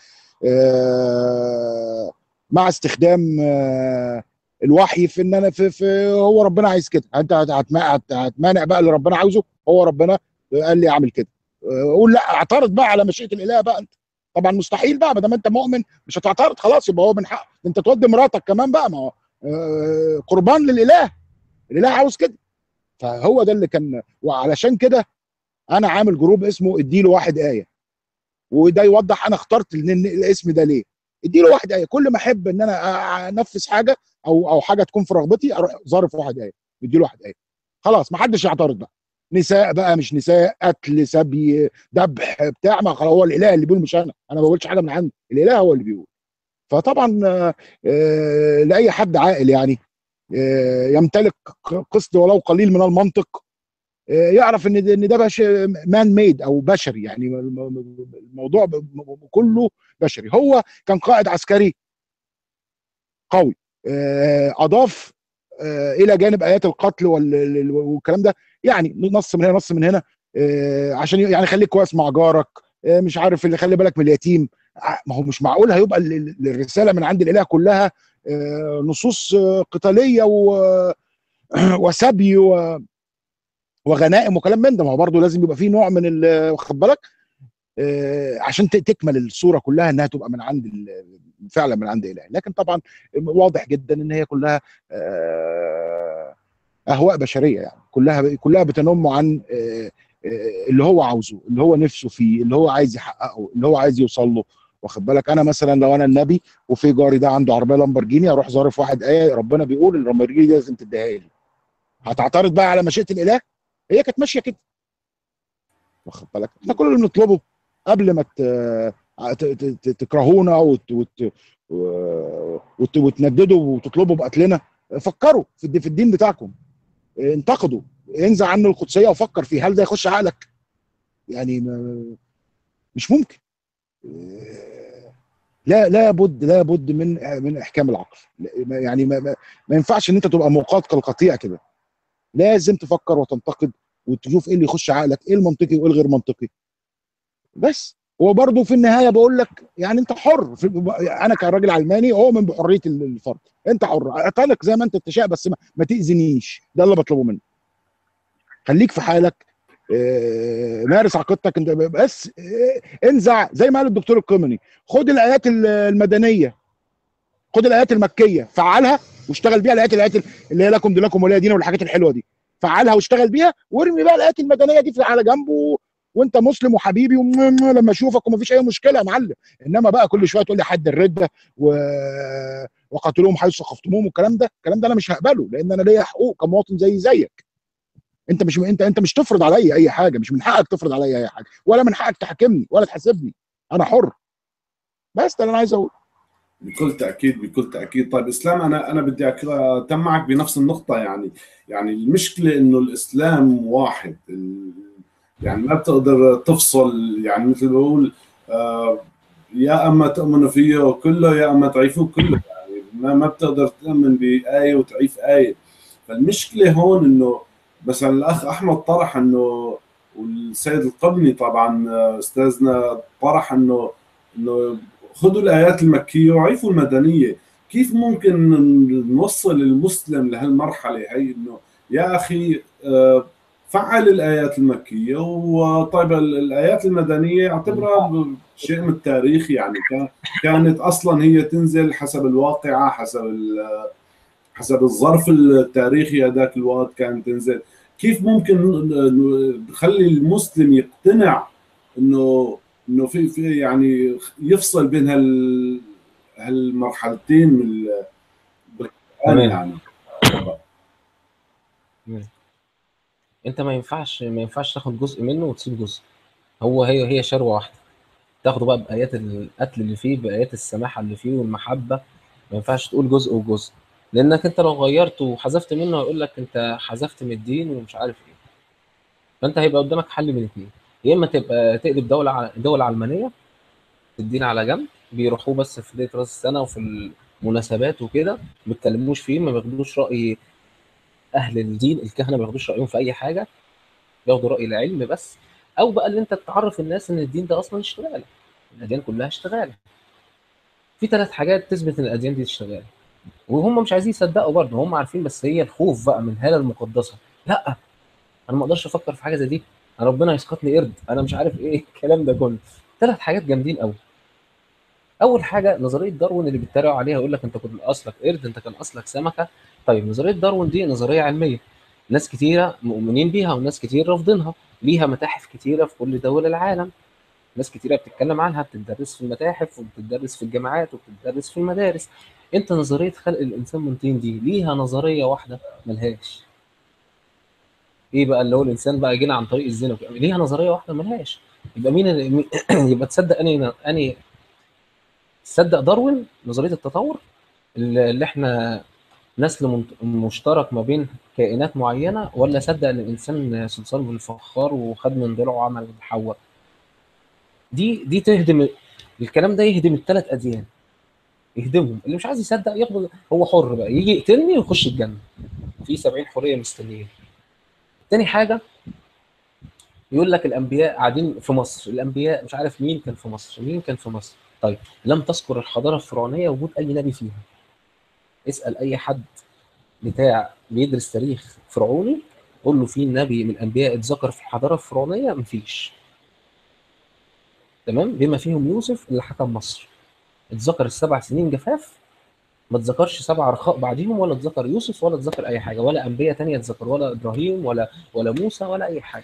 Speaker 3: آه، مع استخدام آه، الوحي في ان انا في, في هو ربنا عايز كده. انت هت- هتما- هت- هتمانع بقى اللي ربنا عاوزه؟ هو ربنا قال لي اعمل كده، آه، قول لا، اعترض بقى على مشيئه الاله بقى انت. طبعا مستحيل بقى، ما دام انت مؤمن مش هتعترض، خلاص يبقى هو من حق انت تودي مراتك كمان بقى، ما هو آه، قربان للاله، الاله عاوز كده. فهو ده اللي كان، وعلشان كده انا عامل جروب اسمه اديله واحد ايه، وده يوضح انا اخترت الاسم ده ليه. اديله واحد ايه، كل ما احب ان انا انفذ حاجه او او حاجه تكون في رغبتي اروح ظارف واحد ايه، اديله واحد ايه، خلاص ما حدش يعترض بقى. نساء بقى مش نساء، قتل، سبي، ذبح، بتاع، ما خلاص هو الاله اللي بيقول، مش انا انا ما بقولش حاجه من عندي، الاله هو اللي بيقول. فطبعا آه، آه، لاي حد عاقل يعني آه، يمتلك قسط ولو قليل من المنطق، يعرف ان ده ان ده بش مان ميد او بشري، يعني الموضوع كله بشري. هو كان قائد عسكري قوي، اضاف الى جانب ايات القتل والكلام ده، يعني نص من هنا نص من هنا، عشان يعني خليك كويس مع جارك، مش عارف اللي خلي بالك من اليتيم. ما هو مش معقول هيبقى الرساله من عند الاله كلها نصوص قتاليه وسبي وغنائم وكلام من ده. ما هو برضه لازم يبقى فيه نوع من واخد بالك آه عشان تكمل الصوره كلها انها تبقى من عند فعلا من عند اله. لكن طبعا واضح جدا ان هي كلها آه اهواء بشريه، يعني كلها كلها بتنم عن آه آه اللي هو عاوزه، اللي هو نفسه فيه، اللي هو عايز يحققه، اللي هو عايز يوصل له. واخد بالك، انا مثلا لو انا النبي وفي جاري ده عنده عربيه لامبرجيني، اروح ظارف واحد ايه ربنا بيقول اللامبرجيني دي لازم تديها لي، هتعترض بقى على مشيئه الاله؟ هي كانت ماشيه كده. واخد بالك، احنا كل اللي بنطلبه قبل ما تكرهونا وت... وت... وت... وتنددوا وتطلبوا بقتلنا، فكروا في في الدين بتاعكم، انتقدوا، انزع عنه القدسيه وفكر فيه، هل ده يخش عقلك؟ يعني مش ممكن. لا لا بد لا بد من من احكام العقل. يعني ما, ما, ما ينفعش ان انت تبقى موقات كالقطيع كده، لازم تفكر وتنتقد وتشوف ايه اللي يخش عقلك، ايه المنطقي وايه الغير منطقي. بس هو برضه في النهايه بقول لك يعني انت حر في، انا كراجل علماني اؤمن بحريه الفرد، انت حر اعتنق زي ما انت تشاء، بس ما, ما تاذينيش، ده اللي بطلبه منك. خليك في حالك، اه مارس عقيدتك انت بس، اه انزع زي ما قال الدكتور القمني، خد الايات المدنيه، خد الايات المكيه فعلها واشتغل بيها، الايات الايات اللي هي لكم دينكم ولي دين والحاجات الحلوه دي فعلها واشتغل بيها، وارمي بقى الايات المدنيه دي على جنبه، وانت مسلم وحبيبي لما اشوفك ومفيش اي مشكله يا معلم. انما بقى كل شويه تقول لي حد الرده و... وقاتلوهم حيث ثقفتموهم والكلام ده، الكلام ده انا مش هقبله، لان انا ليا حقوق كمواطن زي زيك. انت مش انت انت مش تفرض عليا اي حاجه، مش من حقك تفرض عليا اي حاجه، ولا من حقك تحاكمني ولا تحاسبني، انا حر. بس ده اللي انا عايز اقوله.
Speaker 1: بكل تاكيد بكل تاكيد. طيب اسلام، انا انا بدي اتم معك بنفس النقطه. يعني يعني المشكله انه الاسلام واحد، يعني ما بتقدر تفصل، يعني مثل ما بقول آه يا اما تؤمنوا فيه كله يا اما تعيفوه كله، يعني ما ما بتقدر تؤمن بايه وتعيف ايه. فالمشكله هون انه مثلا الاخ احمد طرح انه، والسيد القبني طبعا استاذنا طرح انه انه خذوا الايات المكيه وعيفوا المدنيه. كيف ممكن نوصل المسلم لهالمرحله هي انه يا اخي آه، فعل الايات المكيه، وطيب الايات المدنيه اعتبرها شيء من التاريخ، يعني كانت اصلا هي تنزل حسب الواقعه، حسب حسب الظرف التاريخي هذاك الوقت كانت تنزل. كيف ممكن نخلي المسلم يقتنع انه انه في في يعني يفصل بين هال هالمرحلتين من بالقرآن
Speaker 2: تمام.
Speaker 1: يعني.
Speaker 2: مم. انت ما ينفعش ما ينفعش تاخد جزء منه وتسيب جزء. هو هي هي شروه واحده، تاخده بقى بايات القتل اللي فيه، بايات السماحه اللي فيه والمحبه. ما ينفعش تقول جزء وجزء، لانك انت لو غيرت وحذفت منه هيقول لك انت حذفت من الدين ومش عارف ايه. فانت هيبقى قدامك حل من اتنين: يا اما تبقى تقلب دوله ع- دول علمانيه، الدين على جنب، بيروحوه بس في ليله راس السنه وفي المناسبات وكده، ما بيتكلموش فيه، ما بياخدوش راي اهل الدين، الكهنه ما بياخدوش رايهم في اي حاجه، بياخدوا راي العلم بس. او بقى اللي انت تعرف الناس ان الدين ده اصلا اشتغاله، الاديان كلها اشتغاله. في ثلاث حاجات تثبت ان الاديان دي اشتغاله، وهم مش عايزين يصدقوا برضه، هم عارفين، بس هي الخوف بقى من الهاله المقدسه. لا، انا ما اقدرش افكر في حاجه زي دي، انا ربنا يسقطني قرد، انا مش عارف ايه الكلام ده كله. ثلاث حاجات جامدين قوي. اول حاجه نظريه داروين اللي بيتريقوا عليها، يقول لك انت كنت اصلك قرد، انت كان اصلك سمكه. طيب نظريه داروين دي نظريه علميه، ناس كتيره مؤمنين بيها وناس كتير رافضينها، ليها متاحف كتيره في كل دول العالم، ناس كتيره بتتكلم عنها، بتدرس في المتاحف وبتدرس في الجامعات وبتدرس في المدارس. انت نظريه خلق الانسان من طين دي ليها نظريه واحده ملهاش. ايه بقى اللي هو الانسان بقى جينا عن طريق الزنا وكده. ليها نظريه واحده ملهاش. يبقى مين اللي يبقى تصدق اني اني تصدق داروين نظريه التطور اللي اللي احنا نسل منت- مشترك ما بين كائنات معينه، ولا صدق ان الانسان صلصال بالفخار وخد من ضلعه وعمل حواء؟ دي دي تهدم الكلام ده، يهدم الثلاث اديان، يهدمهم. اللي مش عايز يصدق ياخد، هو حر بقى، يجي يقتلني ويخش الجنه، في سبعين حريه مستنيين. تاني حاجه، يقول لك الانبياء قاعدين في مصر، الانبياء مش عارف مين كان في مصر، مين كان في مصر. طيب لم تذكر الحضاره الفرعونيه وجود اي نبي فيها. اسال اي حد بتاع بيدرس تاريخ فرعوني، قول له في نبي من الانبياء اتذكر في الحضاره الفرعونيه؟ مفيش. تمام، بما فيهم يوسف اللي حكم مصر، اتذكر السبع سنين جفاف، ما اتذكرش سبع رخاء بعديهم، ولا اتذكر يوسف، ولا اتذكر اي حاجه، ولا انبياء تانية اتذكر، ولا ابراهيم، ولا ولا موسى، ولا اي حاجه.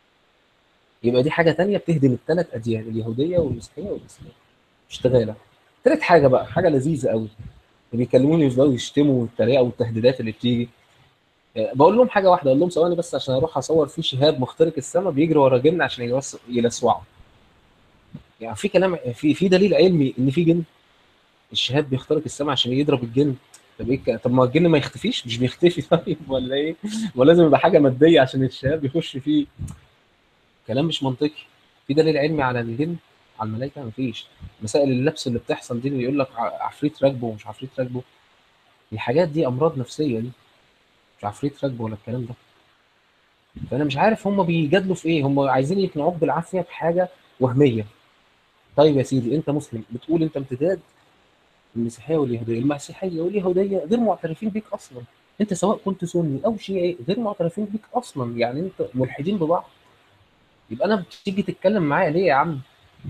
Speaker 2: يبقى دي حاجه تانية بتهدم الثلاث اديان، اليهوديه والمسيحيه والاسلام، اشتغاله. تالت حاجه بقى، حاجه لذيذه قوي، اللي بيكلموني يفضلوا يشتموا والتريقه والتهديدات اللي بتيجي. آه، بقول لهم حاجه واحده، اقول لهم ثواني بس عشان اروح اصور فيه شهاب مخترق السماء بيجري ورا جن عشان يلس- يلسوعه. يعني في كلام، في في دليل علمي ان في جن؟ الشهاب بيخترق السماء عشان يضرب الجن. طب ايه الك- طب ما الجن ما يختفيش؟ مش بيختفي طيب ولا ايه؟ ولازم يبقى حاجه ماديه عشان الشهاب يخش فيه؟ كلام مش منطقي. في دليل علمي على الجن؟ على الملائكه مفيش. مسائل اللبس اللي بتحصل دي، اللي يقول لك ع- عفريت راكبه ومش عفريت راكبه، الحاجات دي امراض نفسيه دي، مش عفريت راكبه ولا الكلام ده. فانا مش عارف هم بيجادلوا في ايه، هم عايزين يقنعوك بالعافيه بحاجه وهميه. طيب يا سيدي، انت مسلم بتقول انت امتداد المسيحيه واليهوديه، المسيحيه واليهوديه غير معترفين بيك اصلا. انت سواء كنت سني او شيعي غير معترفين بيك اصلا، يعني انت ملحدين ببعض. يبقى انا بتيجي تتكلم معايا ليه يا عم؟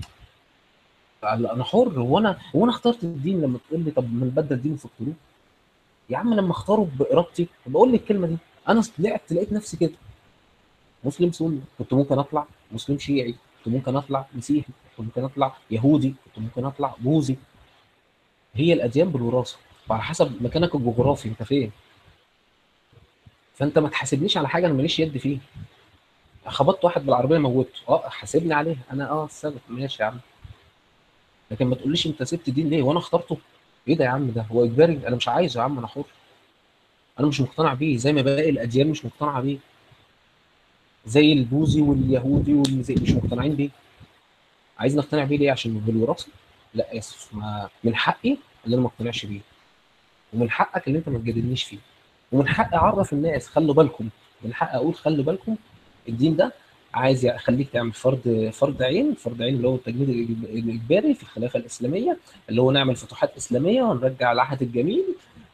Speaker 2: انا حر، وانا وانا اخترت الدين. لما تقول لي طب ما نبدل دين وفكروه، يا عم لما اختاره بارادتي بقول لي الكلمه دي. انا طلعت لقيت نفسي كده مسلم سني، كنت ممكن اطلع مسلم شيعي، كنت ممكن اطلع مسيحي، كنت ممكن اطلع يهودي، كنت ممكن اطلع بوذي. هي الاديان بالوراثه، وعلى حسب مكانك الجغرافي انت فين. فانت ما تحاسبنيش على حاجه انا ماليش يد فيها. خبطت واحد بالعربيه موته، اه حاسبني عليها، انا اه السبب، ماشي يا عم. لكن ما تقوليش انت سبت دين ليه وانا اخترته. ايه ده يا عم؟ ده هو اجباري؟ انا مش عايزه يا عم، انا حر. انا مش مقتنع بيه زي ما باقي الاديان مش مقتنعه بيه، زي البوذي واليهودي والمزي مش مقتنعين بيه. عايز نقتنع بيه ليه؟ عشان بالوراثه؟ لا اسف، ما من حقي ان انا ما اقتنعش بيه، ومن حقك ان انت ما تجادلنيش فيه، ومن حقي اعرف الناس خلوا بالكم من حق اقول خلي بالكم الدين ده عايز يخليك تعمل فرض فرض عين، فرض عين اللي هو التجنيد الاجباري في الخلافه الاسلاميه، اللي هو نعمل فتوحات اسلاميه ونرجع العهد الجميل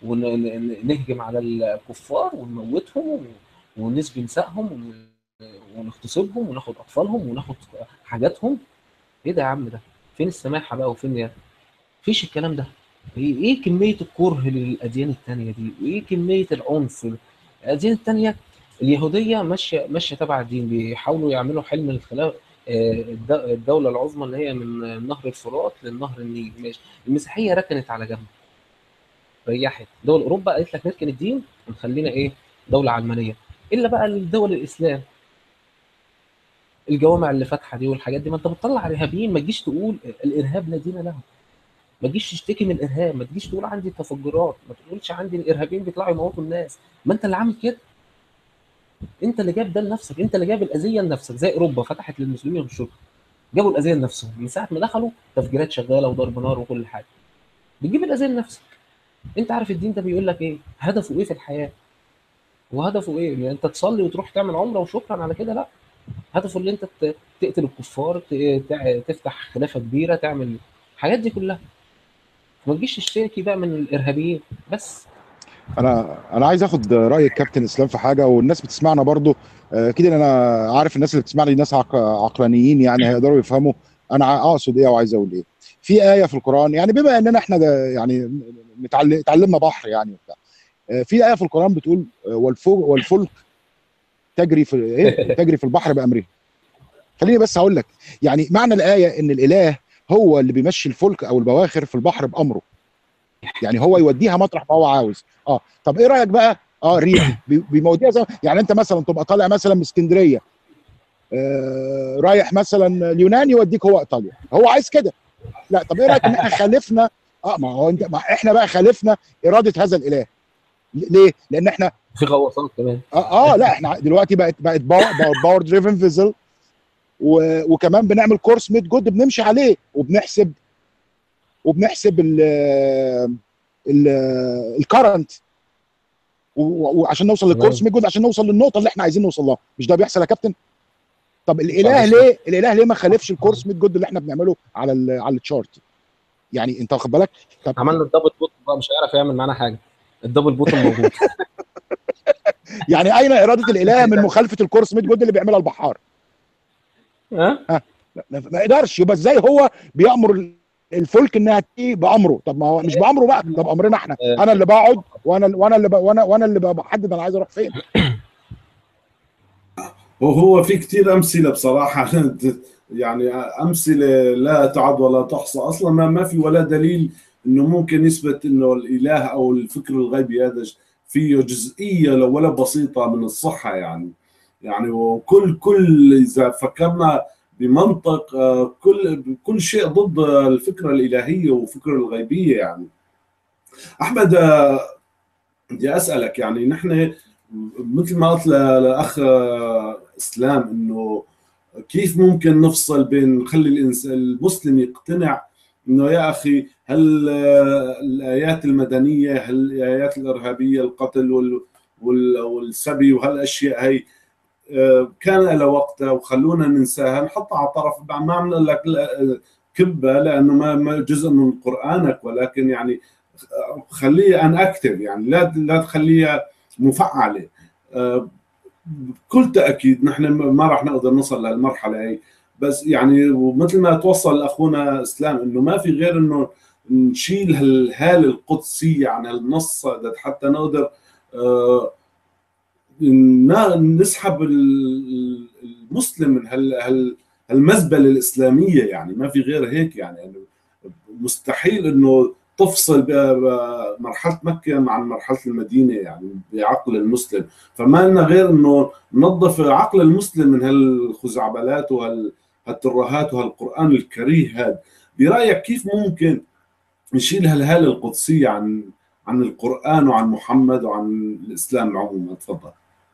Speaker 2: ونهجم على الكفار ونموتهم ونسبي نسائهم ونغتصبهم وناخد اطفالهم وناخد حاجاتهم. ايه ده يا عم؟ ده فين السماحه بقى وفين يا فيش الكلام ده؟ ايه إيه كميه الكره للاديان التانيه دي؟ وايه كميه العنف؟ الاديان التانيه اليهوديه ماشيه ماشيه تبع الدين، بيحاولوا يعملوا حلم الخلاف الدوله العظمى اللي هي من نهر الفرات للنهر النيل، ماشي. المسيحيه ركنت على جنب، ريحت. دول اوروبا قالت لك نركن الدين ونخلينا ايه؟ دوله علمانيه. الا بقى الدول الاسلام، الجوامع اللي فاتحه دي والحاجات دي، ما انت بتطلع ارهابيين. ما تجيش تقول الارهاب لا دين له، ما تجيش تشتكي من الارهاب، ما تجيش تقول عندي تفجرات، ما تقولش عندي الارهابيين بيطلعوا يموتوا الناس. ما انت اللي عامل كده، انت اللي جايب ده لنفسك، انت اللي جايب الاذيه لنفسك. زي اوروبا فتحت للمسلمين يخشوا، جابوا الاذيه لنفسهم من ساعه ما دخلوا، تفجيرات شغاله وضرب نار وكل حاجه، بتجيب الاذيه لنفسك. انت عارف الدين ده بيقول لك ايه؟ هدفه ايه في الحياه؟ وهدفه ايه؟ يعني انت تصلي وتروح تعمل عمره وشكرا على كده؟ لا، هدفه اللي انت تقتل الكفار، تفتح خلافه كبيره، تعمل الحاجات دي كلها. ما تجيش تشتكي بقى من الارهابيين بس.
Speaker 3: انا انا عايز اخد راي الكابتن اسلام في حاجه، والناس بتسمعنا برضو اكيد. انا عارف الناس اللي بتسمعني ناس عق... عقلانيين، يعني هيقدروا يفهموا انا اقصد ايه وعايز اقول ايه. في ايه في القران، يعني بما اننا احنا ده يعني متعلم اتعلمنا بحر يعني وبتاع، في ايه في القران بتقول والفلك والفلك تجري في ايه تجري في البحر بامره. خليني بس هقول لك، يعني معنى الايه ان الاله هو اللي بيمشي الفلك او البواخر في البحر بامره، يعني هو يوديها مطرح ما هو عاوز. اه طب ايه رايك بقى؟ اه ريح بيوديها زي يعني انت مثلا تبقى طالع مثلا من اسكندريه آه رايح مثلا اليونان، يوديك هو ايطاليا، هو عايز كده. لا طب ايه رايك ان احنا خالفنا؟ اه ما هو انت ما احنا بقى خالفنا اراده هذا الاله. ليه؟ لان احنا
Speaker 2: في غواصات كمان.
Speaker 3: اه, آه لا احنا دلوقتي بقت بقت باور دريفن فيزل، وكمان بنعمل كورس ميد جود بنمشي عليه، وبنحسب وبنحسب ال ال الكرنت، وعشان نوصل للكورس ميد جود، عشان نوصل للنقطه اللي احنا عايزين نوصل لها. مش ده بيحصل يا كابتن؟ طب الاله ليه الاله ليه ما خالفش الكورس ميد جود اللي احنا بنعمله على ال على التشارت؟ يعني انت واخد بالك؟
Speaker 2: طب عملنا الدبل بوت بقى، مش هيعرف يعمل معانا حاجه. الدبل بوت موجود.
Speaker 3: يعني اين اراده الاله من مخالفه الكورس ميد جود اللي بيعملها البحار؟
Speaker 2: ها
Speaker 3: ها ما يقدرش. يبقى ازاي هو بيامر الفلك انها تيجي بامره؟ طب ما هو مش بامره بقى، ده بامرنا احنا. انا اللي بقعد وانا وانا اللي ب... وانا وانا اللي بحدد انا عايز اروح فين.
Speaker 1: وهو في كثير امثله بصراحه يعني امثله لا تعد ولا تحصى. اصلا ما ما في ولا دليل انه ممكن يثبت انه الاله او الفكر الغيبي هذا فيه جزئيه لو ولا بسيطه من الصحه. يعني يعني وكل كل اذا فكرنا بمنطق كل كل شيء ضد الفكره الالهيه وفكر الغيبيه. يعني احمد بدي اسالك، يعني نحن مثل ما قلت للاخ اسلام انه كيف ممكن نفصل بين نخلي الانسان المسلم يقتنع انه يا اخي هل الايات المدنيه، هل الايات الارهابيه، القتل والسبي وهالاشياء هي كان لها وقتها وخلونا ننساها نحطها على طرف، ما عم نقول لك كبه لانه ما جزء من قرانك، ولكن يعني خليها ان اكتف، يعني لا لا تخليها مفعله. بكل تاكيد نحن ما راح نقدر نوصل لهالمرحله هي، بس يعني ومثل ما توصل اخونا اسلام انه ما في غير انه نشيل هالهاله القدسيه عن النص حتى نقدر نسحب المسلم من هالمزبله الاسلاميه. يعني ما في غير هيك. يعني مستحيل انه تفصل مرحله مكه عن مرحله المدينه يعني بعقل المسلم. فما لنا غير انه ننظف عقل المسلم من هالخزعبلات وهالترهات وهالقران الكريه هذا. برايك كيف ممكن نشيل هالهاله القدسيه عن عن القران وعن محمد وعن الاسلام عموما؟ تفضل.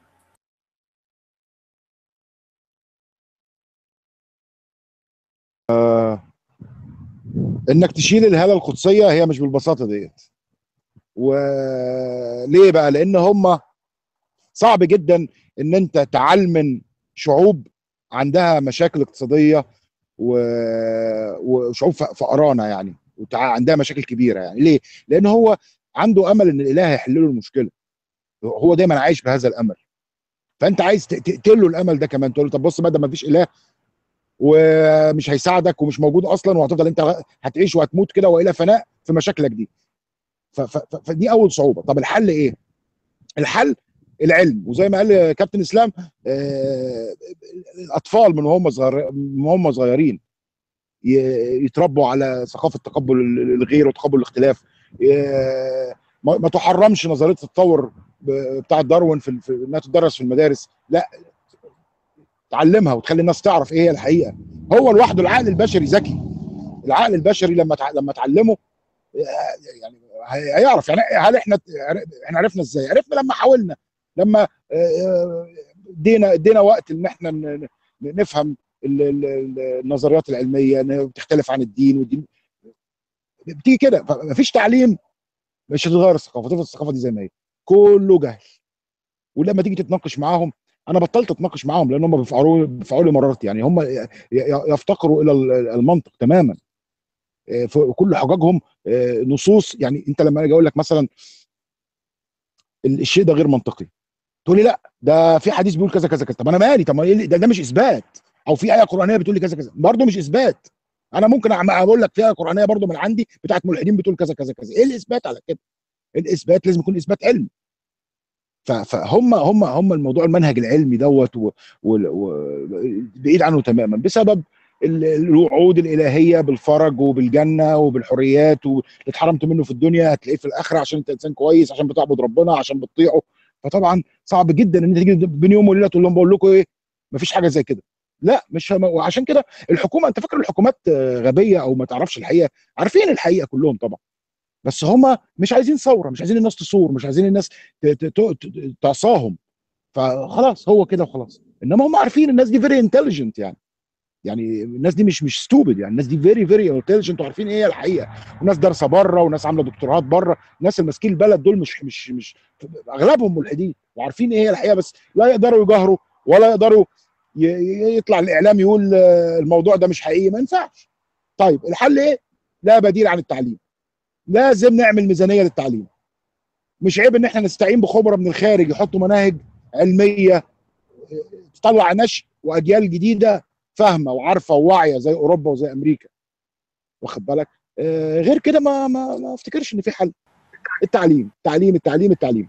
Speaker 3: آه انك تشيل الهاله القدسيه هي مش بالبساطه ديت. وليه بقى؟ لان هم صعب جدا ان انت تعلمن شعوب عندها مشاكل اقتصاديه و... وشعوب ف- فقرانه يعني، وعندها مشاكل كبيره يعني. ليه؟ لان هو عنده امل ان الاله هيحل له المشكله، هو دايما عايش بهذا الامل. فانت عايز ت- تقتل له الامل ده كمان، تقول له طب بص بقى، ده ما فيش اله ومش هيساعدك ومش موجود اصلا، وهتفضل انت هتعيش وهتموت كده والى فناء في مشاكلك دي. ف... ف... ف- فدي اول صعوبه. طب الحل ايه؟ الحل العلم. وزي ما قال كابتن اسلام، آه، الاطفال من وهم صغير من وهم صغيرين ي- يتربوا على ثقافه تقبل الغير وتقبل الاختلاف. ي- ما ما تحرمش نظريه التطور ب- بتاعه داروين في في انها تدرس في المدارس، لا، تعلمها وتخلي الناس تعرف ايه هي الحقيقه. هو لوحده العقل البشري ذكي. العقل البشري لما تع- لما تعلمه يعني هي- هيعرف. يعني هل احنا احنا عرفنا ازاي؟ عرفنا لما حاولنا، لما آه، ادينا ادينا وقت ان احنا ن- ن- نفهم ال- ال- ال- النظريات العلميه انها بتختلف عن الدين، والدين بتيجي كده. فمفيش تعليم مش هتتغير الثقافه، تفضل الثقافه دي زي ما هي، كله جهل. ولما تيجي تتناقش معاهم، انا بطلت اتناقش معاهم لان هم بيفعلوا بيفعلوا لي مرارتي. يعني هم ي- ي- يفتقروا الى المنطق تماما. آه، في كل حججهم آه، نصوص. يعني انت لما اجي اقول لك مثلا الشيء ده غير منطقي، تقول لي لا ده في حديث بيقول كذا كذا كذا. طب انا مالي؟ طب ما إيه اللي- ده, ده مش اثبات. او في ايه قرانيه بتقول لي كذا كذا، برضه مش اثبات. انا ممكن أعم- اقول لك في ايه قرانيه برضه من عندي بتاعت ملحدين بتقول كذا كذا كذا. ايه الاثبات على كده؟ الاثبات لازم يكون اثبات علمي. ف- فهم هم هم الموضوع المنهج العلمي دوت و- و- و- بعيد عنه تماما بسبب ال- الوعود الالهيه بالفرج وبالجنه وبالحريات، واللي اتحرمت منه في الدنيا هتلاقيه في الاخره عشان انت انسان كويس، عشان بتعبد ربنا، عشان بتطيعه. فطبعا صعب جدا ان انت تيجي بين يوم وليله تقول لهم بقول لكم ايه، مفيش حاجه زي كده. لا مش هم... وعشان كده الحكومه، انت فاكر الحكومات آه، غبيه او ما تعرفش الحقيقه؟ عارفين الحقيقه كلهم طبعا، بس هم مش عايزين ثوره، مش عايزين الناس تصور، مش عايزين الناس ت- ت- ت- تعصاهم. فخلاص هو كده وخلاص. انما هم عارفين الناس دي فيري انتليجنت يعني. يعني الناس دي مش مش ستوبد، يعني الناس دي فيري فيري انتليجنت وعارفين ايه هي الحقيقه. وناس دارسه بره، وناس عامله دكتوراه بره. الناس اللي ماسكين البلد دول مش مش مش اغلبهم ملحدين وعارفين ايه هي الحقيقه، بس لا يقدروا يجاهروا ولا يقدروا ي- ي- يطلع الاعلام يقول آه، الموضوع ده مش حقيقي، ما ينفعش. طيب الحل ايه؟ لا بديل عن التعليم. لازم نعمل ميزانيه للتعليم. مش عيب ان احنا نستعين بخبراء من الخارج يحطوا مناهج علميه تطلع نشء واجيال جديده فاهمه وعارفه وواعيه زي اوروبا وزي امريكا، واخد بالك؟ آه غير كده ما ما ما افتكرش ان في حل. التعليم التعليم التعليم التعليم.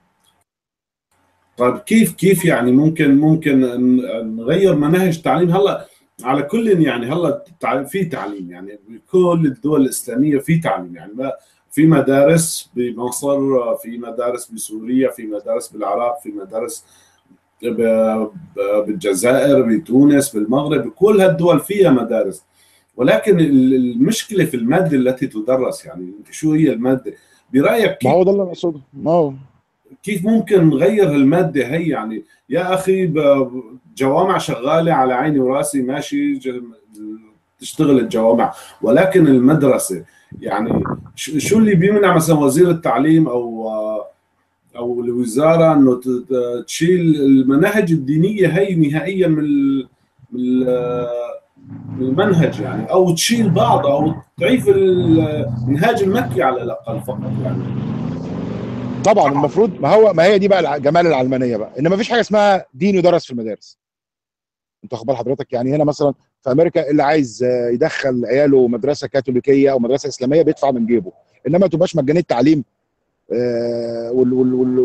Speaker 1: طيب كيف كيف يعني ممكن ممكن ن- نغير مناهج تعليم هلا على كل؟ يعني هلا تع- في تعليم يعني بكل الدول الإسلامية، في تعليم يعني ما في مدارس بمصر، في مدارس بسوريا، في مدارس بالعراق، في مدارس ب- ب- بالجزائر، بتونس، بالمغرب، كل هالدول فيها مدارس. ولكن ال- المشكلة في المادة التي تدرس. يعني شو هي المادة برأيك؟
Speaker 3: ما
Speaker 1: كيف
Speaker 3: هو ده اللي انا اقصده. ما هو
Speaker 1: كيف ممكن نغير المادة هي؟ يعني يا أخي ب- جوامع شغالة على عيني وراسي، ماشي، ج- تشتغل الجوامع، ولكن المدرسة يعني ش- شو اللي بيمنع مثلا وزير التعليم أو أو الوزارة إنه ت- ت- تشيل المناهج الدينية هي نهائيا من ال- من ال- من المنهج يعني، أو تشيل بعض، أو تعيف المنهاج المكي على الأقل فقط يعني.
Speaker 3: طبعا المفروض، ما هو ما هي دي بقى الع- جمال العلمانيه بقى، ان ما فيش حاجه اسمها دين يدرس في المدارس. انت واخد بال حضرتك؟ يعني هنا مثلا في امريكا اللي عايز آه، يدخل عياله مدرسه كاثوليكيه او مدرسه اسلاميه بيدفع من جيبه، انما ما تبقاش مجانيه التعليم. آه، وال وال وال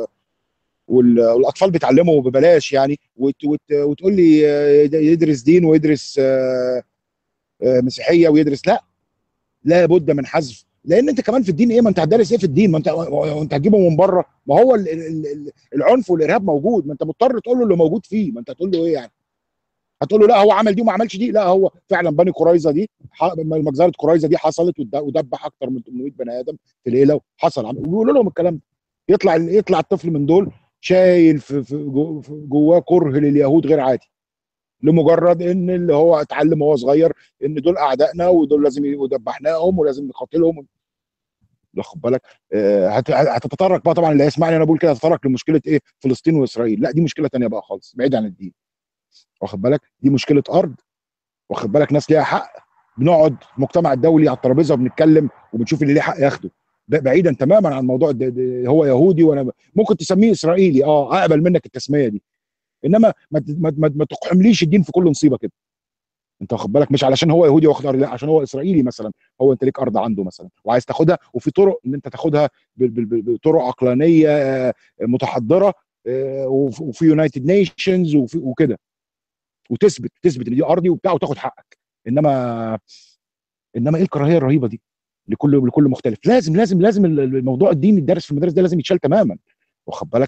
Speaker 3: وال والاطفال بيتعلموا ببلاش يعني، وت وت وتقول لي آه، يدرس دين ويدرس آه، آه، مسيحيه ويدرس. لا، لا بد من حذف. لان انت كمان في الدين ايه؟ ما انت هتدرس ايه في الدين؟ ما انت وانت هتجيبه من بره. ما هو ال- ال- ال- العنف والارهاب موجود، ما انت مضطر تقول له اللي موجود فيه. ما انت هتقول له ايه يعني؟ هتقول له لا هو عمل دي وما عملش دي؟ لا، هو فعلا بني قريظه دي ح- مجزره قريظه دي حصلت، ود- ودبح اكتر من ثمانمائة بني ادم في ليله، وحصل عم- ويقولوا لهم الكلام ده. يطلع يطلع الطفل من دول شايل في في جو- في جواه كره لليهود غير عادي، لمجرد ان اللي هو اتعلم وهو صغير ان دول اعدائنا ودول لازم يذبحناهم ولازم نقاتلهم. واخد بالك؟ آه، هت- هتتطرق بقى طبعا، اللي هيسمعني انا بقول كده هتتطرق لمشكله ايه؟ فلسطين واسرائيل. لا، دي مشكله ثانيه بقى خالص بعيد عن الدين. واخد بالك؟ دي مشكله ارض. واخد بالك؟ ناس ليها حق، بنقعد في المجتمع الدولي على الترابيزه وبنتكلم وبنشوف اللي ليه حق ياخده. ده بعيدا تماما عن موضوع ده ده هو يهودي وانا ممكن تسميه اسرائيلي، اه اقبل منك التسميه دي. انما ما ت- ما ما ما تقحمليش الدين في كل نصيبه كده. انت واخد بالك؟ مش علشان هو يهودي واخد ارض، لا، عشان هو اسرائيلي مثلا. هو انت ليك ارض عنده مثلا وعايز تاخدها، وفي طرق ان انت تاخدها بال- بال- بال- بطرق عقلانيه آه، متحضره، آه، وف- وفي يونايتد نيشنز وكده، وتثبت تثبت ان دي ارضي وبتاع وتاخد حقك. انما انما ايه الكراهيه الرهيبه دي لكل لكل مختلف؟ لازم لازم لازم الموضوع الديني الدارس في المدارس ده لازم يتشال تماما. واخد بالك؟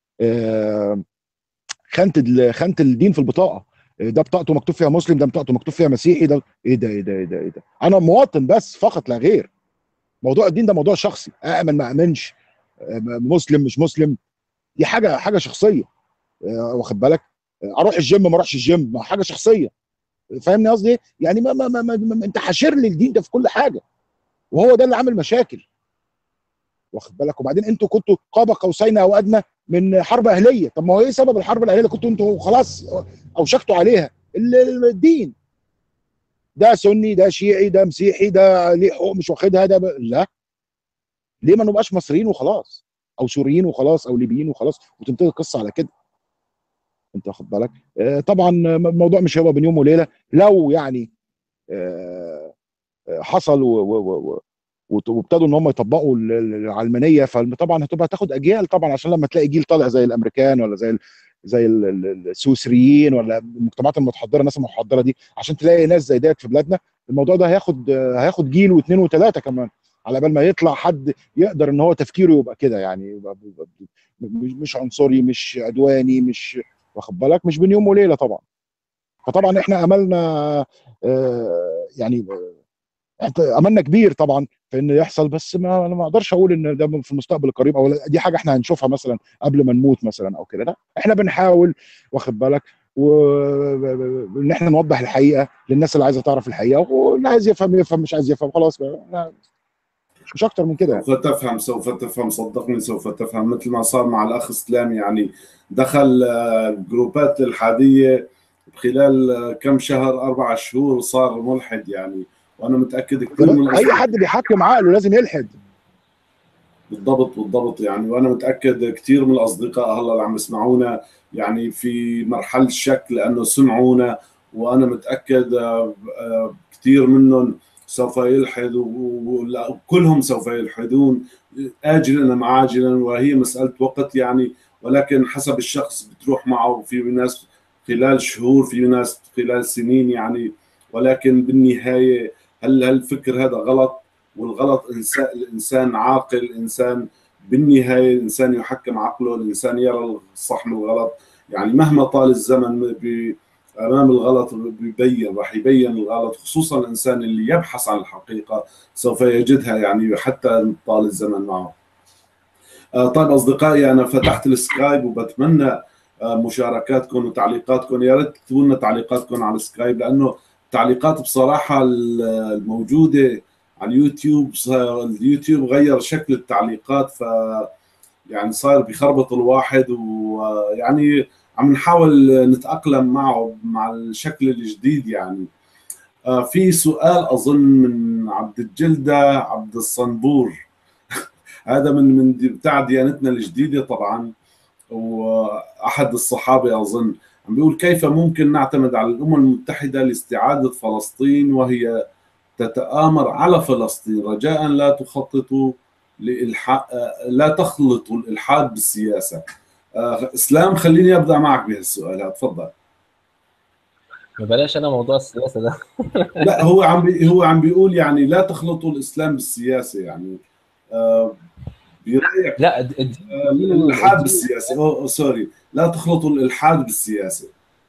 Speaker 3: آه، خانه ال- خانه الدين في البطاقه. آه، ده بطاقته مكتوب فيها مسلم، ده بطاقته مكتوب فيها مسيحي، ده ايه ده ايه ده ايه ده ايه ده؟ انا مواطن بس فقط لا غير. موضوع الدين ده موضوع شخصي، امن ما امنش، آه، مسلم مش مسلم، دي حاجه حاجه شخصيه. آه، واخد بالك؟ آه، اروح الجيم ما اروحش الجيم، ما حاجه شخصيه. فاهمني قصدي ايه؟ يعني ما, ما, ما, ما, ما انت حاشر لي الدين ده في كل حاجه، وهو ده اللي عامل مشاكل. واخد بالك؟ وبعدين انتوا كنتوا قاب قوسين او ادنى من حرب اهليه. طب ما هو ايه سبب الحرب الاهليه اللي كنتوا انتوا خلاص اوشكتوا عليها؟ ال- الدين. ده سني، ده شيعي، ده مسيحي، ده ليه حقوق مش واخدها، ده ب... لا. ليه ما نبقاش مصريين وخلاص، او سوريين وخلاص، او ليبيين وخلاص، وتنتهي القصه على كده؟ انت واخد بالك؟ آه طبعا الموضوع مش هيبقى بين يوم وليله. لو يعني آه حصل و... و... و... وت- وابتدوا ان هم يطبقوا ال- ال- العلمانيه، فطبعا هتبقى تاخد اجيال طبعا، عشان لما تلاقي جيل طالع زي الامريكان ولا زي ال- زي ال- ال- السويسريين ولا المجتمعات المتحضره، الناس المتحضره دي، عشان تلاقي ناس زي ديت في بلادنا. الموضوع ده هياخد هياخد جيل واثنين وثلاثه كمان على بال ما يطلع حد يقدر ان هو تفكيره يبقى كده، يعني يبقى يبقى مش مش عنصري، مش عدواني، مش واخد بالك؟ مش بين يوم وليله طبعا. فطبعا احنا املنا آه، يعني انت املنا كبير طبعا في ان يحصل، بس ما انا ما اقدرش اقول ان ده في المستقبل القريب، او دي حاجه احنا هنشوفها مثلا قبل ما نموت مثلا او كده. لا، احنا بنحاول، واخد بالك؟ وان احنا نوضح الحقيقه للناس اللي عايزه تعرف الحقيقه، واللي عايز يفهم يفهم، مش عايز يفهم خلاص بقى. مش اكتر من كده يعني.
Speaker 1: سوف تفهم سوف تفهم صدقني سوف تفهم، مثل ما صار مع الأخ اسلام. يعني دخل آه، جروبات الإلحادية خلال آه، كم شهر، أربع شهور، صار ملحد يعني. وأنا متأكد
Speaker 3: يا
Speaker 1: كثير
Speaker 3: بقى،
Speaker 1: من
Speaker 3: اي
Speaker 1: الأصدقاء.
Speaker 3: حد بيحكم عقله لازم يلحد.
Speaker 1: بالضبط بالضبط يعني. وانا متاكد كثير من الاصدقاء هلا اللي عم يسمعونا يعني في مرحله شك لانه سمعونا. وانا متاكد آه، آه، كثير منهم سوف يلحد، وكلهم سوف يلحدون اجلا ام عاجلا، وهي مساله وقت يعني. ولكن حسب الشخص بتروح معه، في ناس خلال شهور، في ناس خلال سنين يعني. ولكن بالنهايه هل هالفكر هذا غلط؟ والغلط إنسان، الإنسان عاقل، إنسان بالنهاية الإنسان يحكم عقله، الإنسان يرى الصح من الغلط يعني. مهما طال الزمن ب- أمام الغلط بيبين، راح يبين الغلط، خصوصا الإنسان اللي يبحث عن الحقيقة سوف يجدها يعني حتى طال الزمن معه. آه، طيب أصدقائي، أنا فتحت السكايب وبتمنى آه، مشاركاتكم وتعليقاتكم. يا ريت تكتبوا لنا تعليقاتكم على السكايب، لأنه التعليقات بصراحة الموجودة على اليوتيوب، اليوتيوب غير شكل التعليقات، ف يعني صار بيخربط الواحد، ويعني عم نحاول نتأقلم معه مع الشكل الجديد يعني. آه، في سؤال أظن من عبد الجلدة عبد الصنبور. هذا من من دي- بتاع ديانتنا الجديدة طبعا، وأحد الصحابة أظن. عم بيقول: كيف ممكن نعتمد على الأمم المتحدة لاستعادة فلسطين وهي تتآمر على فلسطين؟ رجاء لا تخططوا لإلحاد، لا تخلطوا الإلحاد بالسياسة. آه، إسلام، خليني أبدأ معك بهالسؤال هذا، تفضل.
Speaker 2: ما بلاش انا موضوع السياسه ده.
Speaker 1: لا، هو عم بي هو عم بيقول يعني لا تخلطوا الإسلام بالسياسة يعني. آه، برأيك
Speaker 2: لا الد- الدين
Speaker 1: آه،
Speaker 2: الدين
Speaker 1: الإلحاد
Speaker 2: الدين
Speaker 1: بالسياسة، أوه أوه، سوري، لا تخلطوا الإلحاد بالسياسة.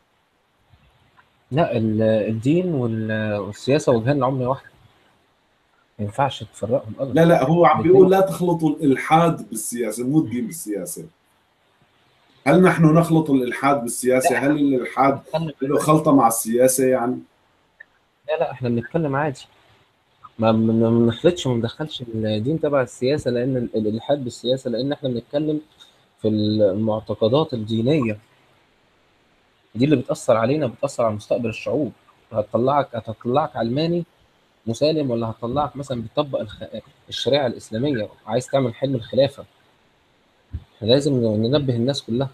Speaker 2: لا ال- الدين وال- والسياسه وجهان لعمله واحده، ما ينفعش تفرقهم ابدا.
Speaker 1: لا لا، هو عم
Speaker 2: الاثنين
Speaker 1: بيقول لا تخلطوا الإلحاد بالسياسة، مو الدين بالسياسة. هل نحن نخلط الإلحاد بالسياسة؟ هل الإلحاد
Speaker 2: بنتكلم.
Speaker 1: له خلطة مع السياسة يعني؟
Speaker 2: لا لا احنا بنتكلم عادي، ما ما ما بنخلطش وما ندخلش الدين تبع السياسه، لان ال- الالحاد بالسياسه، لان احنا بنتكلم في المعتقدات الدينيه دي اللي بتاثر علينا، بتاثر على مستقبل الشعوب. هتطلعك هتطلعك علماني مسالم، ولا هتطلعك مثلا بتطبق الخ... الشريعه الاسلاميه، عايز تعمل حلم الخلافه. لازم ننبه الناس كلها.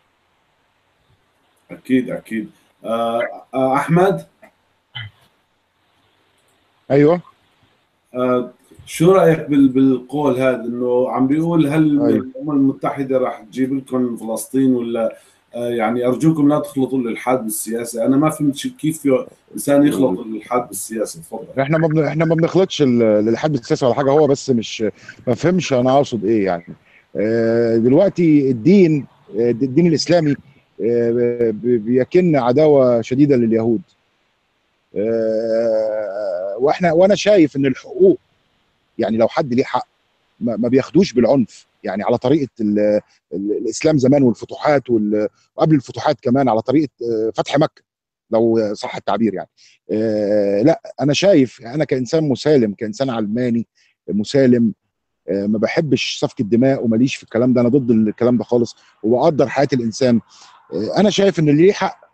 Speaker 1: اكيد اكيد. آه، آه، احمد،
Speaker 3: ايوه.
Speaker 1: آه، شو رايك بال- بالقول هذا، انه عم بيقول هل
Speaker 3: ايوه.
Speaker 1: الامم المتحده راح تجيب لكم فلسطين ولا؟ آه، يعني ارجوكم لا تخلطوا الالحاد بالسياسه. انا ما فهمت شو- كيف انسان يخلط الالحاد بالسياسه. تفضل.
Speaker 3: احنا ما بن... احنا ما بنخلطش ال- الالحاد بالسياسه ولا حاجه، هو بس مش ما فهمش انا اقصد ايه يعني. آه، دلوقتي الدين، آه، الدين الاسلامي آه، بي- بيكن عداوه شديده لليهود. آه، واحنا وانا شايف ان الحقوق، يعني لو حد ليه حق ما ما بياخدوش بالعنف، يعني على طريقه ال ال الاسلام زمان والفتوحات وال- وقبل الفتوحات كمان، على طريقه آه، فتح مكه، لو صح التعبير يعني. آه، لا انا شايف، انا كانسان مسالم، كانسان علماني مسالم، آه، ما بحبش سفك الدماء وماليش في الكلام ده، انا ضد الكلام ده خالص، وبقدر حياه الانسان. آه، انا شايف ان اللي ليه حق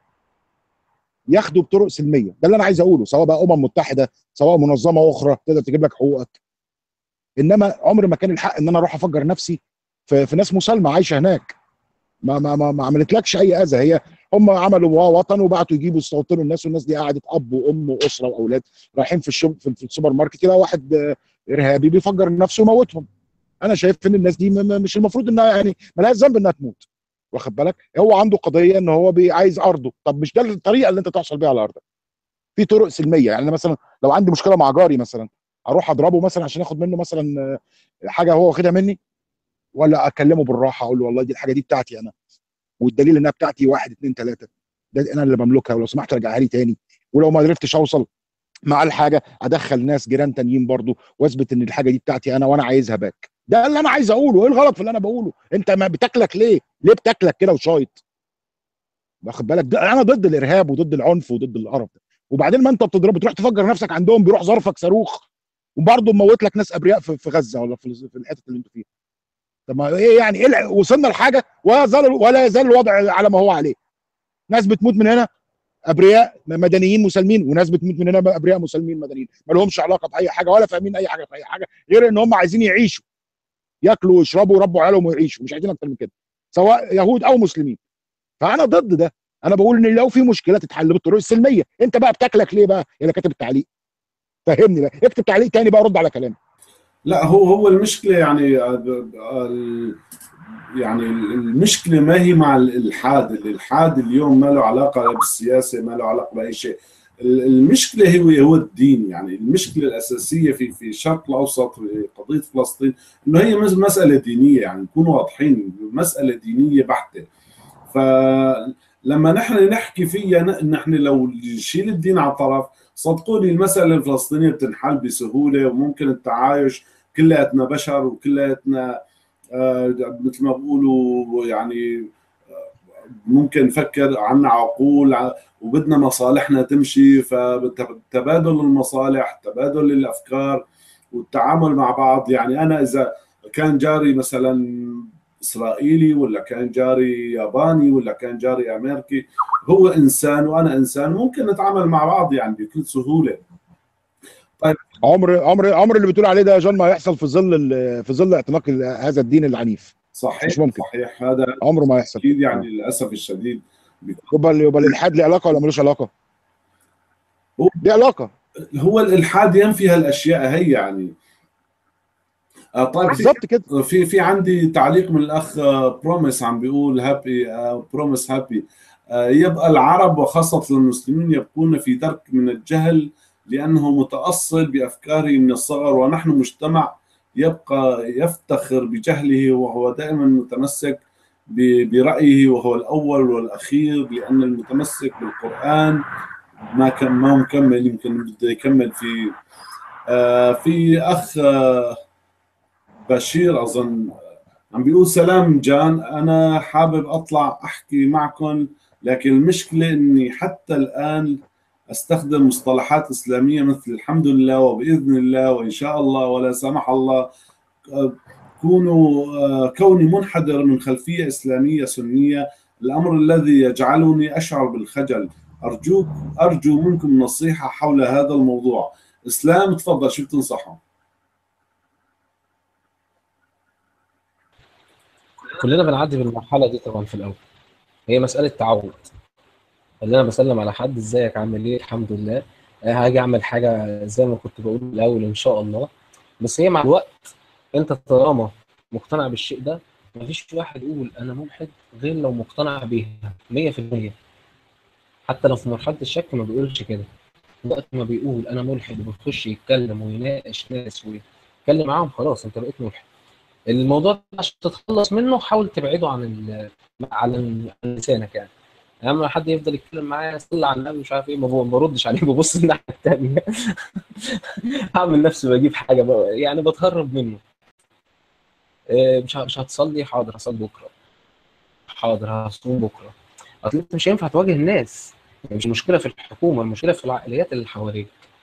Speaker 3: ياخده بطرق سلميه، ده اللي انا عايز اقوله، سواء بقى امم متحده، سواء منظمه اخرى تقدر تجيب لك حقوقك. انما عمر ما كان الحق ان انا اروح افجر نفسي في, في ناس مسالمه عايشه هناك، ما ما ما, ما عملتلكش اي اذى. هي هم عملوا وطن وبعتوا يجيبوا يستوطنوا الناس، والناس دي قعدت اب وام واسره واولاد رايحين في الشغل في, في السوبر ماركت، يلاقي واحد آه، ارهابي بيفجر نفسه ويموتهم. انا شايف ان الناس دي م- م- مش المفروض انها، يعني ملهاش ذنب انها تموت. واخد بالك؟ هو عنده قضيه ان هو بي- عايز ارضه، طب مش ده الطريقه اللي انت تحصل بيها على ارضك؟ في طرق سلميه. يعني انا مثلا لو عندي مشكله مع جاري مثلا، اروح اضربه مثلا عشان اخد منه مثلا آه، حاجه هو واخدها مني، ولا اكلمه بالراحه اقول له والله دي الحاجه دي بتاعتي انا، والدليل انها بتاعتي واحد اتنين تلاته، ده انا اللي بملكها، ولو سمحت رجعها لي تاني. ولو ما عرفتش اوصل مع الحاجه، ادخل ناس جيران تانيين برضو واثبت ان الحاجه دي بتاعتي انا وانا عايزها باك. ده اللي انا عايز اقوله. ايه الغلط في اللي انا بقوله؟ انت ما بتاكلك ليه؟ ليه بتاكلك كده وشايط؟ واخد بالك؟ ده انا ضد الارهاب وضد العنف وضد القرف ده. وبعدين ما انت بتضرب بتروح تفجر نفسك عندهم، بيروح ظرفك صاروخ وبرضه مموت لك ناس ابرياء في في غزه ولا في في الحتت اللي انتوا فيها. طب ما ايه يعني؟ ايه الع- وصلنا لحاجه ولا زال ولا يزال الوضع على ما هو عليه. ناس بتموت من هنا ابرياء مدنيين مسالمين، وناس بتموت من هنا ابرياء مسالمين مدنيين، ما لهمش علاقه باي حاجه ولا فاهمين اي حاجه في اي حاجه، غير ان هم عايزين يعيشوا، ياكلوا ويشربوا ويربوا عيالهم ويعيشوا، مش عايزين اكتر من كده، سواء يهود او مسلمين. فانا ضد ده. انا بقول ان لو في مشكله تتحل بالطرق السلميه. انت بقى بتاكلك ليه بقى اللي كاتب التعليق؟ فهمني بقى، اكتب تعليق تاني بقى رد على كلامي.
Speaker 1: لا، هو هو المشكله يعني آه، ال- يعني المشكله ما هي مع الالحاد. الالحاد اليوم ما له علاقه لا بالسياسه، ما له علاقه باي شيء. ال- المشكله هو هو الدين. يعني المشكله الاساسيه في في الشرق الاوسط في قضيه فلسطين انه هي مس- مساله دينيه. يعني نكون واضحين، مساله دينيه بحته. فلما نحن نحكي فيها، ن- نحن لو نشيل الدين على طرف، صدقوني المسألة الفلسطينية بتنحل بسهولة، وممكن التعايش. كلياتنا بشر، وكلياتنا آه، مثل ما بقولوا يعني ممكن نفكر، عنا عقول ع- وبدنا مصالحنا تمشي. فتبادل المصالح، تبادل الافكار، والتعامل مع بعض. يعني انا اذا كان جاري مثلا اسرائيلي، ولا كان جاري ياباني، ولا كان جاري امريكي، هو انسان وانا انسان، ممكن نتعامل مع بعض يعني بكل سهوله. طيب.
Speaker 3: عمر عمر عمر اللي بتقول عليه ده يا جون ما هيحصل في ظل ال- في ظل اعتناق ال- هذا الدين العنيف.
Speaker 1: صحيح
Speaker 3: مش ممكن.
Speaker 1: صحيح. هذا
Speaker 3: عمره ما هيحصل كده.
Speaker 1: اكيد يعني
Speaker 3: اه.
Speaker 1: للاسف الشديد بيكون.
Speaker 3: يبقى يبقى الالحاد ليه علاقه ولا ملوش علاقه؟
Speaker 1: هو
Speaker 3: ليه علاقه.
Speaker 1: هو الالحاد ينفي هالاشياء هي يعني. آه، طيب. في
Speaker 3: بالظبط كده.
Speaker 1: في في عندي تعليق من الاخ آه، بروميس، عم بيقول هابي بروميس هابي. يبقى العرب وخاصة المسلمين يبقون في درك من الجهل لأنه متأصل بأفكاره من الصغر، ونحن مجتمع يبقى يفتخر بجهله، وهو دائما متمسك ب- برأيه، وهو الأول والأخير، لأن المتمسك بالقرآن ما كان ما هو مكمل. يمكن بده يكمل في آه، في أخ آه، بشير أظن عم بيقول سلام جان، أنا حابب أطلع أحكي معكم، لكن المشكلة إني حتى الآن استخدم مصطلحات اسلاميه مثل الحمد لله وباذن الله وان شاء الله ولا سمح الله. كونوا كوني منحدر من خلفيه اسلاميه سنيه، الامر الذي يجعلني اشعر بالخجل. ارجوك ارجو منكم نصيحه حول هذا الموضوع. اسلام تفضل، شو بتنصحهم؟
Speaker 2: كلنا بنعدي بالمرحله دي طبعا في الاول، هي مساله تعود. اللي انا بسلم على حد ازيك عامل ايه الحمد لله، هاجي اعمل حاجه زي ما كنت بقول الاول ان شاء الله. بس هي مع الوقت انت طالما مقتنع بالشيء ده، مفيش واحد يقول انا ملحد غير لو مقتنع بيها مية في المية. حتى لو في مرحله الشك ما بيقولش كده. وقت ما بيقول انا ملحد وبيخش يتكلم ويناقش ناس ويتكلم معاهم، خلاص انت بقيت ملحد. الموضوع ده عشان تتخلص منه حاول تبعده عن ال... عن عن لسانك يعني. لما حد يفضل يتكلم معايا صلي على النبي مش عارف ايه، ما بردش عليه، ببص الناحيه الثانيه. هعمل نفسي بجيب حاجه بقى يعني بتهرب منه. إيه، مش مش هتصلي، حاضر هصلي بكره، حاضر هصوم بكره. اصل انت مش هينفع تواجه الناس. مش المشكله في الحكومه، المشكله في العقليات اللي حواليك.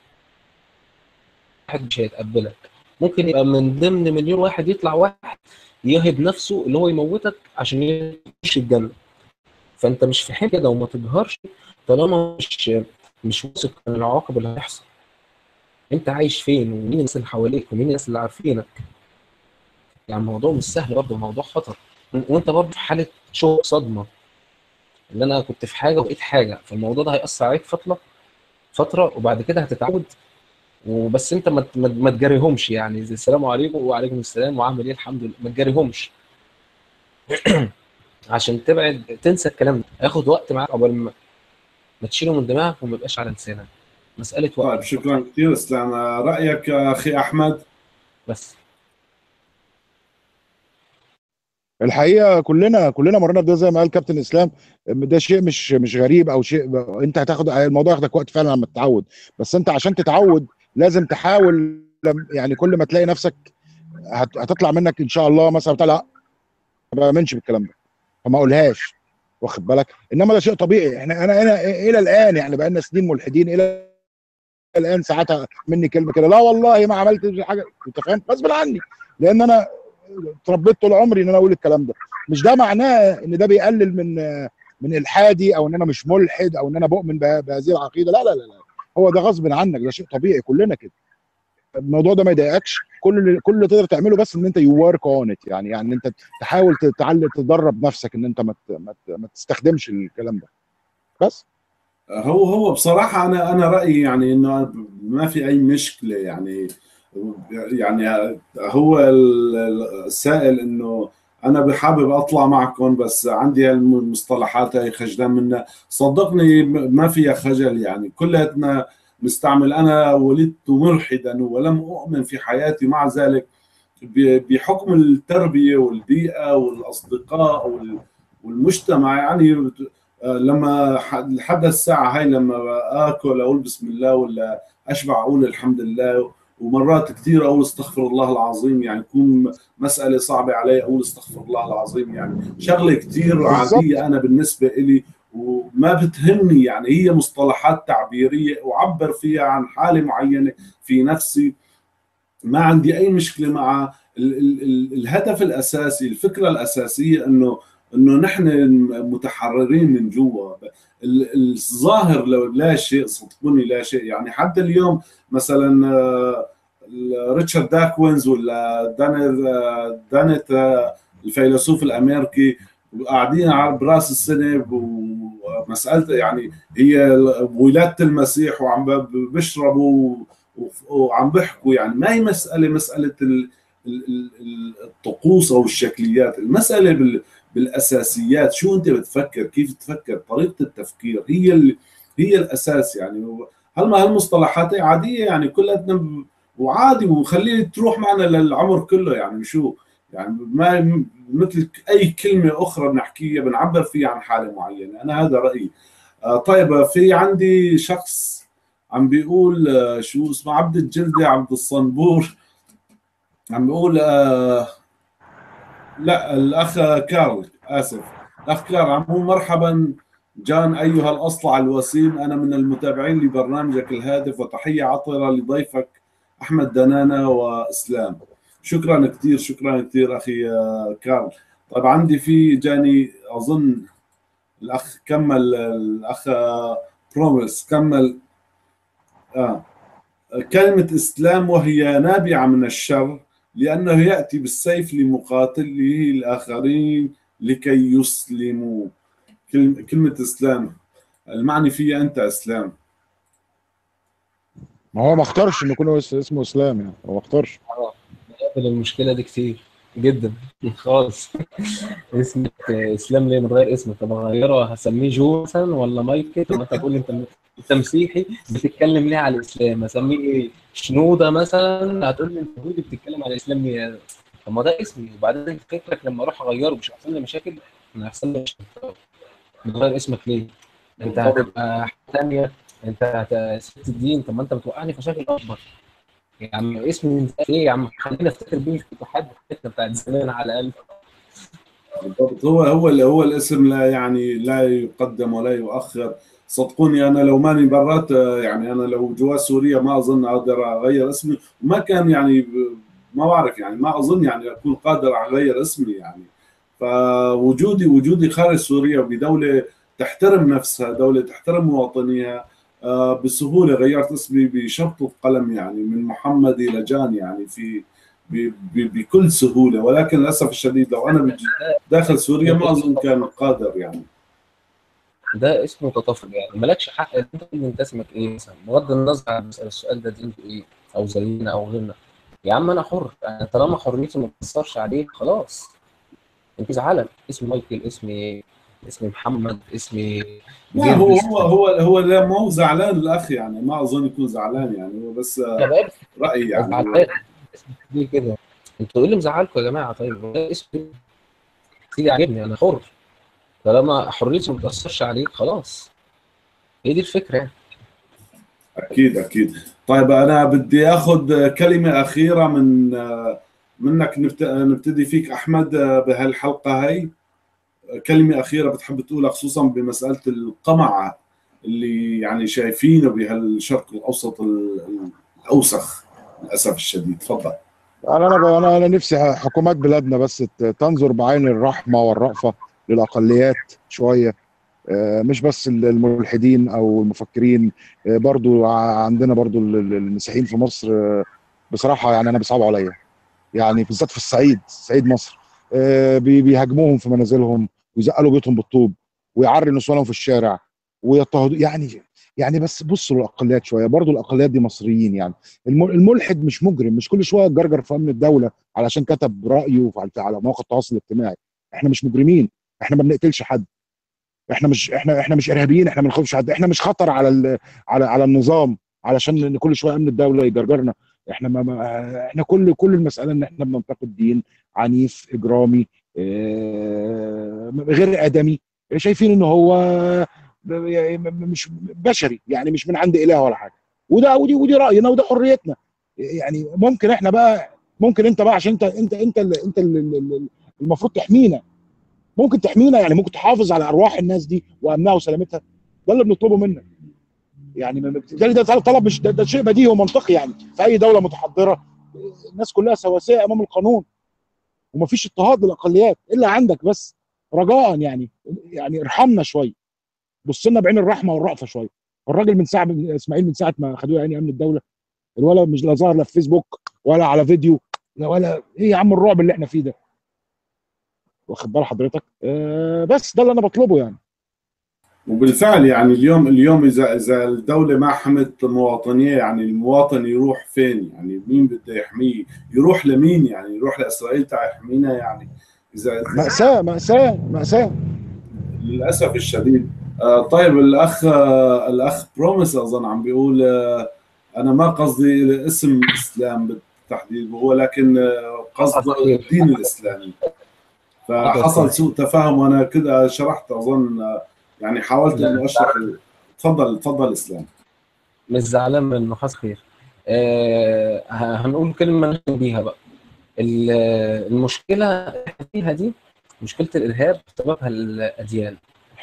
Speaker 2: واحد مش هيتقبلك، ممكن يبقى من ضمن مليون واحد يطلع واحد يهب نفسه اللي هو يموتك عشان يخش الجنه. فانت مش في حاجه كده وما تجهرش طالما مش مش واثق من العواقب اللي هتحصل. انت عايش فين ومين الناس اللي حواليك ومين الناس اللي عارفينك. يعني الموضوع مش سهل برضه، الموضوع خطر. وانت برضه في حاله شوك صدمه، اللي انا كنت في حاجه وبقيت حاجه، فالموضوع ده هيأثر عليك فتره فتره وبعد كده هتتعود. وبس انت ما ما ما تجاريهمش يعني، زي السلام عليكم وعليكم السلام وعامل ايه الحمد لله، ما تجاريهمش. عشان تبعد تنسى الكلام ده، هياخد وقت معاك قبل ما ما تشيله من دماغك وما يبقاش على لسانك. مساله وقت
Speaker 1: طيب شكرا كثير اسلام. رايك يا اخي احمد؟
Speaker 2: بس.
Speaker 3: الحقيقه كلنا كلنا مرينا بده زي ما قال كابتن اسلام. ده شيء مش مش غريب او شيء انت هتاخد الموضوع ياخدك وقت فعلا لما تتعود. بس انت عشان تتعود لازم تحاول، يعني كل ما تلاقي نفسك هت- هتطلع منك ان شاء الله مثلا بتاع لا ما بامنش بالكلام ده فما اقولهاش، واخد بالك. انما ده شيء طبيعي. احنا انا انا الى الان يعني بقى لنا سنين ملحدين، الى الان ساعتها مني كلمه كده لا والله ما عملت حاجه، انت فاهم، غصب عني. لان انا اتربيت طول عمري ان انا اقول الكلام ده. مش ده معناه ان ده بيقلل من من الحادي او ان انا مش ملحد او ان انا بؤمن به- بهذه العقيده. لا لا لا لا، هو ده غصب عنك، ده شيء طبيعي كلنا كده. الموضوع ده ما يضايقكش. كل اللي كل اللي تقدر تعمله بس ان انت يو ورك اون ات، يعني يعني انت تحاول تتعلم تدرب نفسك ان انت ما ت- ما ت- ما تستخدمش الكلام ده بس.
Speaker 1: هو هو بصراحة أنا أنا رأيي يعني إنه ما في أي مشكلة يعني. يعني هو السائل إنه أنا بحابب أطلع معكم بس عندي هالمصطلحات هاي خجلان منها. صدقني ما فيها خجل، يعني كلنا نستعمل. أنا ولدت ملحدا ولم أؤمن في حياتي، مع ذلك بحكم التربية والبيئة والأصدقاء وال- والمجتمع يعني لما لحد الساعة هاي لما آكل أقول بسم الله، ولا أشبع أقول الحمد لله. ومرات كثير أقول استغفر الله العظيم، يعني يكون مسألة صعبة علي أقول استغفر الله العظيم. يعني شغلة كثير
Speaker 3: بالظبط.
Speaker 1: عادية أنا بالنسبة إلي وما بتهمني. يعني هي مصطلحات تعبيرية أعبر فيها عن حالة معينة في نفسي. ما عندي اي مشكله مع ال ال ال الهدف الاساسي، الفكره الاساسيه انه انه نحن متحررين من جوا. ال- الظاهر لو لا شيء، صدقوني لا شيء. يعني حتى اليوم مثلا آه، ريتشارد داكوينز ولا دانيت آه، دانيت آه، الفيلسوف الامريكي قاعدين على براس السنه ومساله يعني هي ولاده المسيح وعم بيشربوا وعم بيحكوا. يعني ما هي مسألة مسألة ال- ال- ال- الطقوس أو الشكليات. المسألة بال- بالأساسيات، شو أنت بتفكر، كيف تفكر، طريقة التفكير هي ال- هي الأساس. يعني هل هالمصطلحات عادية يعني كلها وعادي وخليه تروح معنا للعمر كله. يعني شو يعني ما مثل أي كلمة أخرى بنحكيها بنعبر فيها عن حالة معينة. أنا هذا رأيي. آه، طيب في عندي شخص عم بيقول آه، شو اسمه عبد الجلدي عبد الصنبور، عم بيقول آه لا الاخ كارل، اسف الاخ كارل عم بيقول مرحبا جان أيها الأصلع الوسيم، أنا من المتابعين لبرنامجك الهادف، وتحية عطرة لضيفك أحمد دنانة وإسلام. شكرا كثير، شكرا كثير أخي كارل. طيب عندي في جاني أظن الأخ كمل، الأخ بروميس كمل. آه. كلمة إسلام وهي نابعة من الشر، لأنه يأتي بالسيف لمقاتله الآخرين لكي يسلموا. كلمة إسلام المعني فيها أنت إسلام.
Speaker 3: ما هو ما اختارش انه يكون اسمه اسلام، يعني هو ما اختارش.
Speaker 2: اه بقابل المشكله دي كتير جدا خالص. اسمك اسلام ليه متغير اسمك؟ طب اغيره هسميه جو مثلا ولا مايكل؟ طب انت تقول لي انت انت مسيحي بتتكلم ليه على الاسلام؟ اسميه ايه؟ شنوده مثلا؟ هتقول لي انت يهودي بتتكلم على الاسلام ليه؟ طب ما ده اسمي. وبعدين فكرك لما اروح اغيره مش هيحصل لي مشاكل؟ انا هيحصل لي مشاكل. بتغير اسمك ليه؟ انت هتبقى حاجه ثانيه، انت هت- ست الدين. طب ما انت بتوقعني في مشاكل اكبر يا عم. اسمي ايه يا عم؟ خلينا نفتكر بيه الفتوحات بتاعتنا بتاعت زمان على الاقل.
Speaker 1: بالضبط. هو هو هو الاسم لا يعني لا يقدم ولا يؤخر. صدقوني انا لو ماني برات، يعني انا لو جوا سوريا ما اظن اقدر اغير اسمي، وما كان يعني ب- ما بعرف يعني ما اظن يعني اكون قادر على اغير اسمي يعني. فوجودي وجودي خارج سوريا بدوله تحترم نفسها، دوله تحترم مواطنيها، آه، بسهوله غيرت اسمي بشبطة قلم، يعني من محمد الى جان، يعني في ب- ب- بكل سهوله. ولكن للاسف الشديد لو انا بجي داخل سوريا ما اظن كان قادر يعني.
Speaker 2: ده اسمه تطفل يعني. مالكش حق ان انت تقول انت اسمك ايه مثلا، بغض النظر عن السؤال ده دينته ايه او زينا او غيرنا. يا عم انا حر، أنا طالما حريتي ما بتاثرش عليك خلاص. انت زعلان اسمي مايكل، اسمي اسمي محمد، اسمي
Speaker 1: لا هو
Speaker 2: جرجس.
Speaker 1: هو هو هو لا، ما هو زعلان الاخ يعني، ما اظن يكون زعلان يعني، هو بس
Speaker 2: انا بقى
Speaker 1: رايي يعني هو.
Speaker 2: زعلان اسمي ليه كده؟ انتوا ايه اللي مزعلكم يا جماعه؟ طيب هو ده اسمي سيدي عاجبني، انا حر. طالما حريتي ما بتاثرش عليك خلاص. هي دي الفكره يعني.
Speaker 1: اكيد اكيد. طيب انا بدي اخذ كلمه اخيره من منك، نبت- نبتدي فيك احمد بهالحلقه هي. كلمه اخيره بتحب تقولها خصوصا بمساله القمع اللي يعني شايفينه بهالشرق الاوسط ال- ال- الاوسخ للاسف الشديد. تفضل.
Speaker 3: انا انا انا انا نفسي حكومات بلادنا بس ت- تنظر بعين الرحمه والرأفه للاقليات شويه. آه، مش بس الملحدين او المفكرين، آه، برضو ع- عندنا برضو ال- ال- المسيحيين في مصر. آه، بصراحه يعني انا بيصعبوا عليا، يعني بالذات في الصعيد، صعيد مصر. آه، بي- بيهاجموهم في منازلهم، ويزقلوا بيوتهم بالطوب، ويعري نسوانهم في الشارع، ويضطهدوا يعني. يعني بس بصوا للاقليات شويه، برضو الاقليات دي مصريين يعني. الم- الملحد مش مجرم، مش كل شويه تجرجر في امن الدوله علشان كتب رايه على على مواقع التواصل الاجتماعي. احنا مش مجرمين، احنا ما بنقتلش حد، احنا مش احنا احنا مش ارهابيين، احنا ما بنخوفش حد، احنا مش خطر على ال... على على النظام علشان كل شويه امن الدوله يجرجرنا. احنا ما ما احنا كل كل المساله ان احنا بننتقد دين عنيف اجرامي، اه غير ادمي، شايفين ان هو مش بشري، يعني مش من عند اله ولا حاجه. وده ودي ودي راينا وده حريتنا. يعني ممكن احنا بقى، ممكن انت بقى عشان انت انت انت اللي انت اللي المفروض تحمينا، ممكن تحمينا، يعني ممكن تحافظ على ارواح الناس دي وامنها وسلامتها. ده اللي بنطلبه منك. يعني ده ده طلب، مش ده, ده شيء بديهي ومنطقي يعني. في اي دوله متحضره الناس كلها سواسيه امام القانون، ومفيش اضطهاد للاقليات الا عندك بس. رجاء يعني، يعني ارحمنا شويه، بص لنا بعين الرحمه والرأفه شويه. الراجل من ساعه اسماعيل، من ساعه ما خدوه يعني امن الدوله، الولد مش لا ظهر لا في فيسبوك ولا على فيديو، لا ولا ايه يا عم الرعب اللي احنا فيه ده؟ واخد بال حضرتك؟ آه بس ده اللي انا بطلبه يعني.
Speaker 1: وبالفعل يعني اليوم اليوم اذا اذا الدوله ما حمت مواطنيه، يعني المواطن يروح فين؟ يعني مين بده يحميه؟ يروح لمين؟ يعني يروح لاسرائيل تاع يحمينا يعني؟ اذا
Speaker 3: مأساة مأساة مأساة.
Speaker 1: للاسف الشديد. آه، طيب الاخ آه، الاخ بروميس اظن عم بيقول، آه، انا ما قصدي اسم اسلام بالتحديد هو، لكن آه، قصد
Speaker 2: حصل خير،
Speaker 1: الدين الاسلامي.
Speaker 2: حصل
Speaker 1: فحصل
Speaker 2: خير.
Speaker 1: سوء تفاهم وانا كده شرحت اظن، آه، يعني حاولت
Speaker 2: لا
Speaker 1: انه اشرح ال- تفضل تفضل اسلام.
Speaker 2: مش زعلان منه، حصل خير. آه هنقول كلمة نختم بيها بقى. ال- المشكلة اللي احنا فيها دي مشكلة الإرهاب سببها الأديان.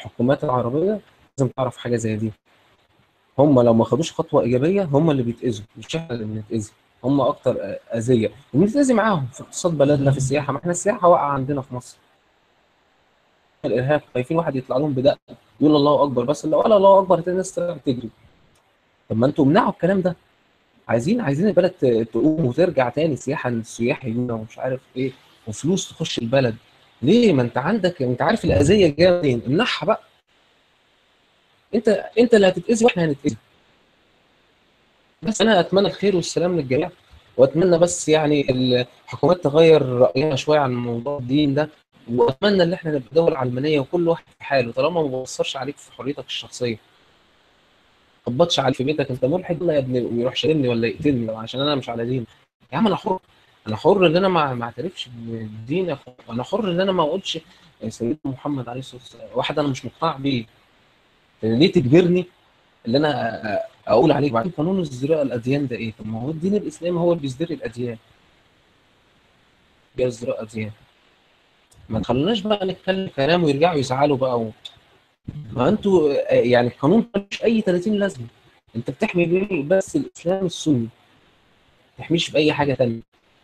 Speaker 2: الحكومات العربيه لازم تعرف حاجه زي دي. هم لو ما خدوش خطوه ايجابيه هم اللي بيتاذوا، مش احنا اللي بنتاذي. هم اكتر اذيه، وبنتاذي معاهم في اقتصاد بلدنا، في السياحه. ما احنا السياحه واقعه عندنا في مصر. الارهاب خايفين واحد يطلع لهم بدقه يقول الله اكبر، بس لو قال الله اكبر هتلاقي الناس طلعت تجري. طب ما انتوا امنعوا الكلام ده. عايزين عايزين البلد ت- تقوم وترجع تاني سياحه للسياح يجونا ومش عارف ايه، وفلوس تخش البلد. ليه؟ ما انت عندك، انت عارف الاذيه جايه منين، امنعها بقى. انت انت اللي هتتاذي واحنا هنتاذي. بس انا اتمنى الخير والسلام للجميع، واتمنى بس يعني الحكومات تغير رايها شويه عن موضوع الدين ده. واتمنى ان احنا نبقى دوله علمانيه وكل واحد في حاله، طالما ما بيأثرش عليك في حريتك الشخصيه. ما تخبطش عليك في بيتك انت ملحد لا يا ابني ويروح شارمني ولا يقتلني لو عشان انا مش على دين. يا عم انا حر، انا حر ان انا ما ما اعترفش بالدين يا اخوان. انا حر ان انا ما اقولش سيدنا محمد عليه الصلاه والسلام واحد انا مش مقتنع بيه. ليه تجبرني اللي انا أ- اقول عليك؟ بعدين قانون ازدراء الاديان ده ايه؟ طب ما هو الدين الاسلامي هو اللي بيزدري الاديان، بيزدراء اديان. ما تخلوناش بقى نتكلم كلام ويرجعوا يزعلوا بقى و... ما انتوا آه، يعني القانون مش اي ثلاثين لازمه. انت بتحمي بيه بس الاسلام السني، ما تحميش باي حاجه ثانيه.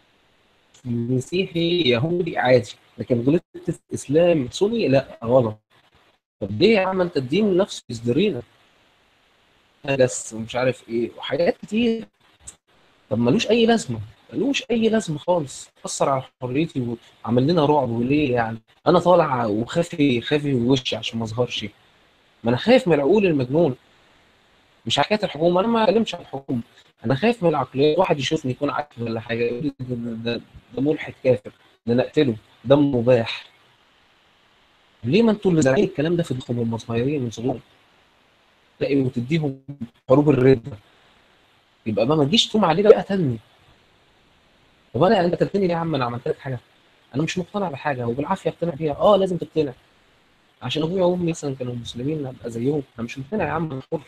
Speaker 2: مسيحي يهودي عادي، لكن غلطت في اسلام سني لا غلط. طب ليه يا عم؟ انت الدين نفسه يزدرينا بس ومش عارف ايه وحاجات كتير. طب ملوش اي لازمه، ملوش اي لازمه خالص. اثر على حريتي وعمل لنا رعب. وليه يعني؟ انا طالع وخافي خافي وشي عشان ما اظهرش. ما انا خايف من العقول المجنون. مش حكايه الحكومه، انا ما اتكلمش عن الحكومه. انا خايف من العقليات. واحد يشوفني يكون عاقل ولا حاجه يقول لي ده, ده, ده ملحد كافر، ده نقتله، ده مباح. ليه؟ ما انتوا اللي زارعين الكلام ده في دماغهم هم صغيرين من صغرهم. تلاقي وتديهم حروب الرده. يبقى بقى ما تجيش تقوم علينا بقى تاني. طب انا انت قتلتني ليه يا عم؟ انا عملت لك حاجه؟ انا مش مقتنع بحاجه وبالعافيه اقتنع بيها. اه لازم تقتنع عشان ابويا وامي مثلا كانوا مسلمين ابقى زيهم. انا مش مقتنع يا عم، انا حر.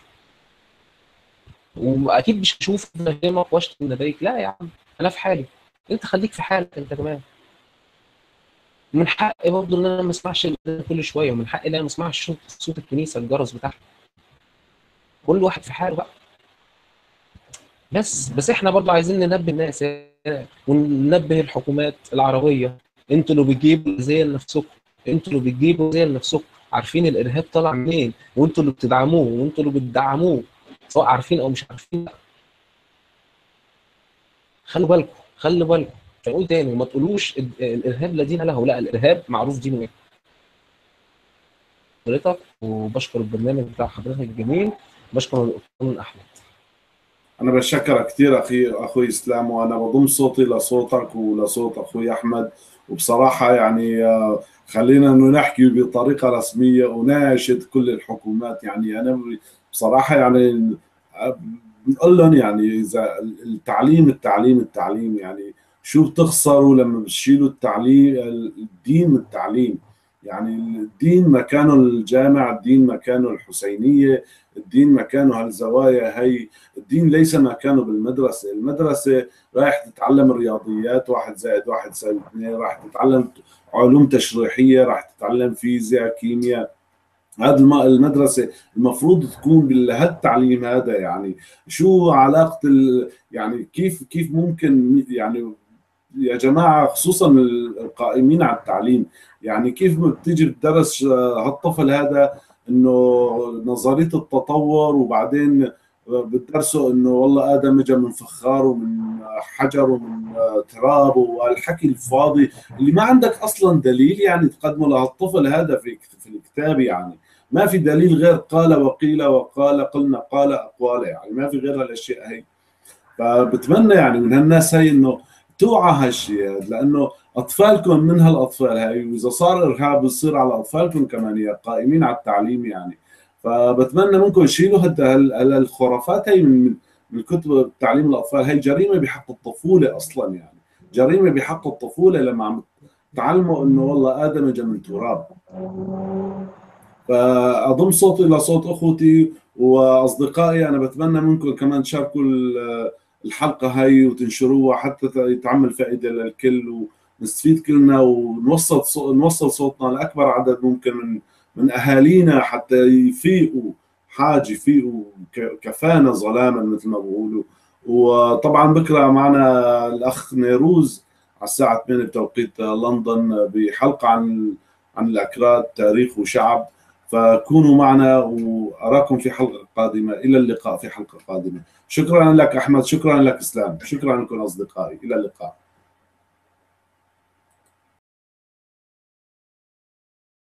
Speaker 2: واكيد مش هشوف افهمك واشتم نبايك، لا يا عم. انا في حالي، انت خليك في حالك انت كمان. من حقي برضه ان انا ما اسمعش الأذان كل شويه، ومن حقي ان انا ما اسمعش صوت صوت الكنيسه الجرس بتاعها. كل واحد في حاله بقى. بس بس احنا برضه عايزين ننبه الناس وننبه الحكومات العربيه. انتوا اللي بتجيبوا زي لنفسكم، انتوا اللي بتجيبوا زي لنفسكم. عارفين الارهاب طالع منين، وانتوا اللي بتدعموه وانتوا اللي بتدعموه سواء عارفين او مش عارفين. خلوا بالكم، خلوا بالكم. مش هنقول تاني وما تقولوش ال- الارهاب لا دين له. لا، الارهاب معروف دينه ايه. حضرتك وبشكر البرنامج بتاع حضرتك الجميل. بشكر الأستاذ احمد.
Speaker 1: أنا بشكرك كثير أخي أخوي إسلام، وأنا بضم صوتي لصوتك ولصوت أخوي أحمد. وبصراحة يعني آه، خلينا إنه نحكي بطريقة رسمية وناشد كل الحكومات. يعني أنا بصراحة يعني آه، بنقول لهم يعني إذا التعليم التعليم التعليم يعني شو بتخسروا لما بتشيلوا التعليم الدين من التعليم؟ يعني الدين مكانه الجامع، الدين مكانه الحسينية، الدين مكانه هالزوايا هي. الدين ليس مكانه بالمدرسة. المدرسة رايح تتعلم الرياضيات، واحد زائد واحد يساوي اثنين، راح تتعلم علوم تشريحية، راح تتعلم فيزياء كيمياء. هذا المدرسة المفروض تكون بهالتعليم هذا. يعني شو علاقة ال... يعني كيف كيف ممكن يعني يا جماعة، خصوصا القائمين على التعليم، يعني كيف بتيجي بتدرس هالطفل هذا انه نظرية التطور، وبعدين بتدرسه انه والله ادم اجى من فخار ومن حجر ومن تراب والحكي الفاضي اللي ما عندك اصلا دليل يعني تقدمه لهالطفل هذا في في الكتاب. يعني ما في دليل غير قال وقيل وقال قلنا قال اقوال، يعني ما في غير هالاشياء هي. فبتمنى يعني من هالناس هي انه توعى هالشيء، لانه اطفالكم من هالاطفال هاي، واذا صار ارهاب بصير على اطفالكم كمان يا قائمين على التعليم. يعني فبتمنى منكم يشيلوا هالخرافات هي من من كتب تعليم الاطفال. هي جريمه بحق الطفوله اصلا، يعني جريمه بحق الطفوله لما عم تعلموا انه والله ادم اجى من تراب. فاضم صوتي لصوت اخوتي واصدقائي. انا بتمنى منكم كمان تشاركوا الحلقه هاي وتنشروها حتى يتعمل فائده للكل ونستفيد كلنا ونوصل صو... نوصل صوتنا لاكبر عدد ممكن من من اهالينا حتى يفيقوا، حاج يفيقوا، كفانا ظلاما مثل ما بقولوا. وطبعا بكره معنا الاخ نيروز على الساعه ثمانية بتوقيت لندن بحلقه عن عن الاكراد تاريخ وشعب، فكونوا معنا واراكم في حلقه قادمه. الى اللقاء في حلقه قادمه. شكرا لك احمد، شكرا لك اسلام، شكرا لكم اصدقائي، الى اللقاء.